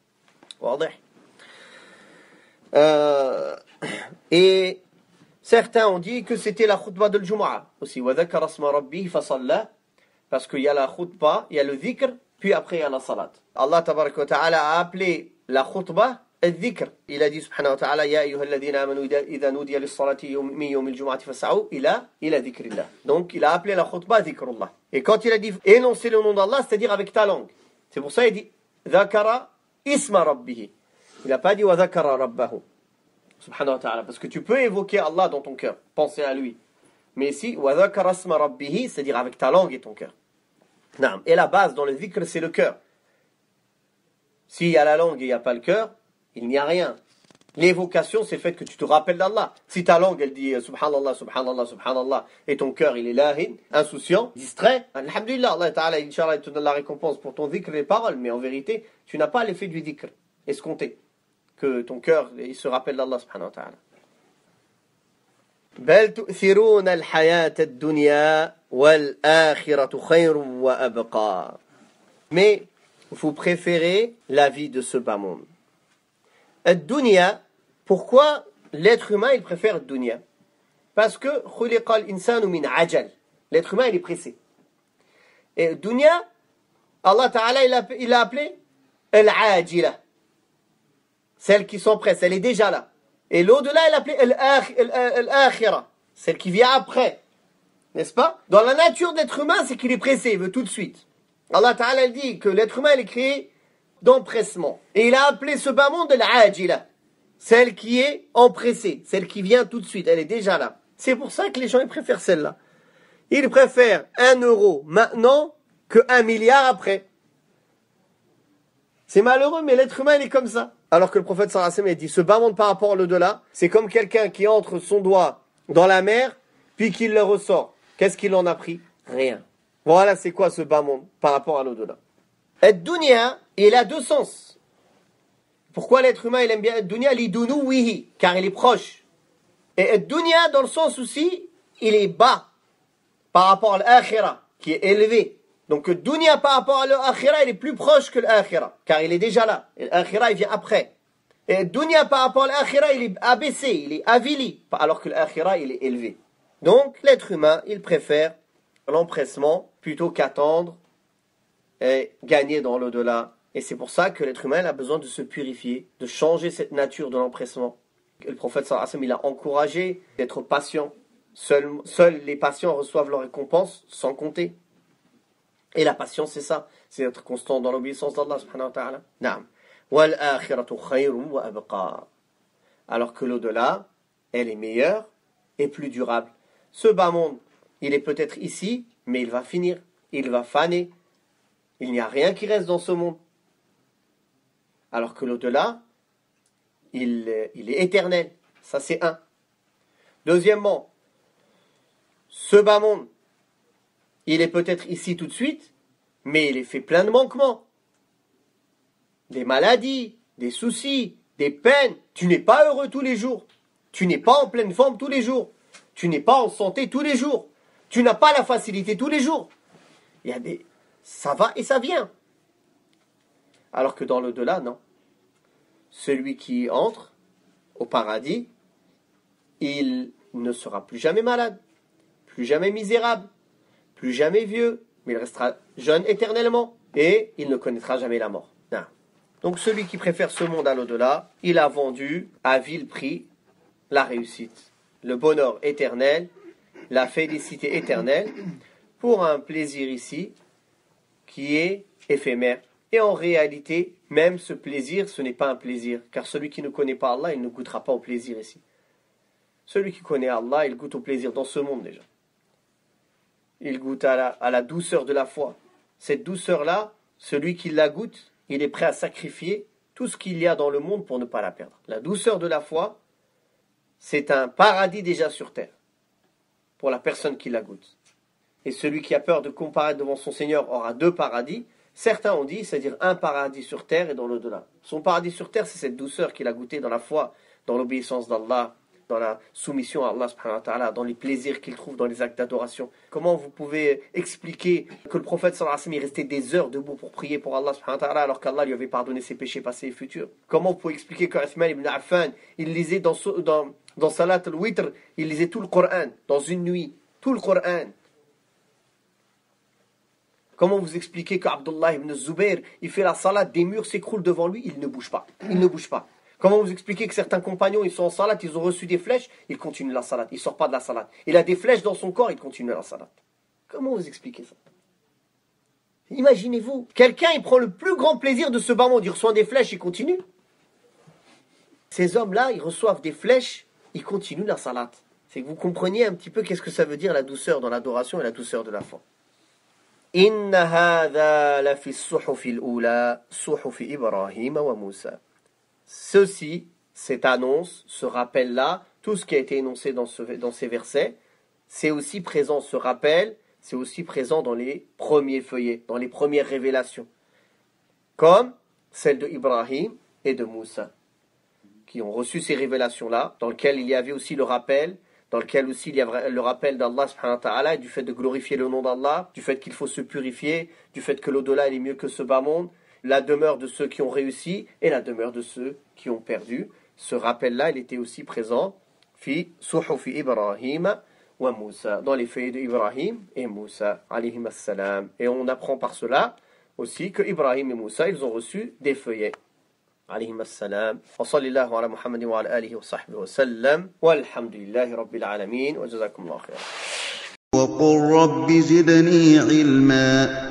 S2: Et certains ont dit que c'était la khutbah de l'Jumu'ah aussi. Parce qu'il y a la khutbah, il y a le dhikr, puis après il y a la salat. Allah tabarak wa ta'ala a appelé la khutbah الذكر. Il a dit subhanahu wa ta'ala يا أيها الذين آمنوا إذا نودي للصلاة من يوم الجمعة فاسعوا إلى ذكر الله. Donc il a appelé la khutbah dhikrullah. Et quand il a dit énoncer le nom d'Allah, c'est-à-dire avec ta langue. C'est pour ça il dit ذكر اسم ربه. Il n'a pas dit وذكر ربه subhanahu wa ta'ala, parce que tu peux évoquer Allah dans ton cœur, penser à lui. Mais ici وذكر اسم ربه, c'est-à-dire avec ta langue et ton cœur. Et la base dans le dhikr, c'est le cœur. S'il y a la langue et il n'y a pas le cœur, il n'y a rien. L'évocation, c'est le fait que tu te rappelles d'Allah. Si ta langue, elle dit subhanallah, subhanallah, subhanallah, et ton cœur, il est lahin, insouciant, distrait, alhamdulillah, Allah ta'ala, Inch'Allah, il te donne la récompense pour ton dhikr et les paroles, mais en vérité, tu n'as pas l'effet du dhikr escompté, que ton cœur, il se rappelle d'Allah subhanahu wa ta'ala. بل تؤثرون الحياة الدنيا والآخرة خير وأبقى. Mais vous préférez la vie de ce bas monde. Ad-dunya, pourquoi l'être humain il préfère ad-dunya? Parce que khuliqa al-insanu min ajal. L'être humain il est pressé. Et ad-dunya, Allah Ta'ala il l'a appelé al-ajila. Celle qui s'empresse, elle est déjà là. Et l'au-delà il l'a appelé al-akhira, celle qui vient après. N'est-ce pas? Dans la nature de l'être humain, c'est qu'il est pressé, il veut tout de suite. Allah Ta'ala il dit que l'être humain il est créé d'empressement. Et il a appelé ce bas monde al-ajila, celle qui est empressée, celle qui vient tout de suite, elle est déjà là. C'est pour ça que les gens ils préfèrent celle-là. Ils préfèrent 1 euro maintenant que 1 milliard après. C'est malheureux, mais l'être humain il est comme ça. Alors que le prophète sallallahu alayhi wa sallam dit, ce bas monde par rapport à l'au-delà, c'est comme quelqu'un qui entre son doigt dans la mer, puis qu'il le ressort. Qu'est-ce qu'il en a pris? Rien. Voilà c'est quoi ce bas monde par rapport à l'au-delà. Ad-dunya, il a deux sens. Pourquoi l'être humain il aime bien ad-dunya? Lidunuwihi, car il est proche. Et ad-dunya dans le sens aussi, il est bas par rapport à l'akhira, qui est élevé. Donc ad-dunya par rapport à l'akhira, il est plus proche que l'akhira, car il est déjà là. Et l'akhira il vient après. Et ad-dunya par rapport à l'akhira, il est abaissé, il est avili, alors que l'akhira il est élevé. Donc l'être humain, il préfère l'empressement plutôt qu'attendre et gagner dans l'au-delà. Et c'est pour ça que l'être humain a besoin de se purifier, de changer cette nature de l'empressement. Le prophète sallallahu alayhi wa sallam, il a encouragé d'être patient. Seuls les patients reçoivent leur récompense sans compter. Et la patience, c'est ça. C'est être constant dans l'obéissance d'Allah subhanahu wa ta'ala. Naam. Wal akhiratu khayrun wa abqa. Alors que l'au-delà, elle est meilleure est plus durable. Ce bas monde, il est peut-être ici, mais il va finir, il va faner. Il n'y a rien qui reste dans ce monde. Alors que l'au-delà, il est éternel. Ça, c'est un. Deuxièmement, ce bas monde, il est peut-être ici tout de suite, mais il est fait plein de manquements. Des maladies, des soucis, des peines. Tu n'es pas heureux tous les jours. Tu n'es pas en pleine forme tous les jours. Tu n'es pas en santé tous les jours. Tu n'as pas la facilité tous les jours. Il y a des... Ça va et ça vient. Alors que dans l'au-delà, non. Celui qui entre au paradis, il ne sera plus jamais malade, plus jamais misérable, plus jamais vieux, mais il restera jeune éternellement et il ne connaîtra jamais la mort. Non. Donc celui qui préfère ce monde à l'au-delà, il a vendu à vil prix la réussite, le bonheur éternel, la félicité éternelle, pour un plaisir ici qui est éphémère. Et en réalité, même ce plaisir, ce n'est pas un plaisir, car celui qui ne connaît pas Allah, il ne goûtera pas au plaisir ici. Celui qui connaît Allah, il goûte au plaisir dans ce monde déjà. Il goûte à la douceur de la foi. Cette douceur-là, celui qui la goûte, il est prêt à sacrifier tout ce qu'il y a dans le monde pour ne pas la perdre. La douceur de la foi, c'est un paradis déjà sur terre, pour la personne qui la goûte. Et celui qui a peur de comparaître devant son Seigneur aura deux paradis. Certains ont dit, c'est-à-dire un paradis sur terre et dans l'au-delà. Son paradis sur terre, c'est cette douceur qu'il a goûtée dans la foi, dans l'obéissance d'Allah, dans la soumission à Allah subhanahu wa ta'ala, dans les plaisirs qu'il trouve dans les actes d'adoration. Comment vous pouvez expliquer que le prophète sallallahu alayhi wa sallam restait des heures debout pour prier pour Allah subhanahu wa ta'ala alors qu'Allah lui avait pardonné ses péchés passés et futurs? Comment vous pouvez expliquer que Uthman ibn Affan, il lisait dans Salat al-Witr, il lisait tout le Coran, dans une nuit, tout le Coran? Comment vous expliquez qu'Abdullah ibn Zubayr, il fait la salat, des murs s'écroulent devant lui, il ne bouge pas. Il ne bouge pas. Comment vous expliquez que certains compagnons, ils sont en salat, ils ont reçu des flèches, ils continuent la salat, ils ne sortent pas de la salat. Il a des flèches dans son corps, il continue la salat. Comment vous expliquez ça? Imaginez-vous, quelqu'un, il prend le plus grand plaisir de ce bas monde, il reçoit des flèches, il continue. Ces hommes-là, ils reçoivent des flèches, ils continuent la salat. C'est que vous compreniez un petit peu qu'est-ce que ça veut dire la douceur dans l'adoration et la douceur de la foi. إن هذا لفي الصحف الأولى صحف إبراهيم وموسى. Ceci, cette annonce, ce rappel-là, tout ce qui a été énoncé dans ces versets, c'est aussi présent, ce rappel, c'est aussi présent dans les premiers feuillets, dans les premières révélations, comme celle de Ibrahim et de Moussa, qui ont reçu ces révélations-là, dans lesquelles il y avait aussi le rappel, dans lequel aussi il y a le rappel d'Allah subhanahu wa ta'ala, du fait de glorifier le nom d'Allah, du fait qu'il faut se purifier, du fait que l'au-delà il est mieux que ce bas monde, la demeure de ceux qui ont réussi et la demeure de ceux qui ont perdu. Ce rappel-là, il était aussi présent fi suhufi Ibrahim wa Moussa, dans les feuillets d'Ibrahim et Moussa, alayhim as-salam. Et on apprend par cela aussi que Ibrahim et Moussa, ils ont reçu des feuillets. عليهم السلام وصلى الله على محمد وعلى آله وصحبه وسلم والحمد لله رب العالمين وجزاكم الله خيرا
S1: وقل رب زدني علما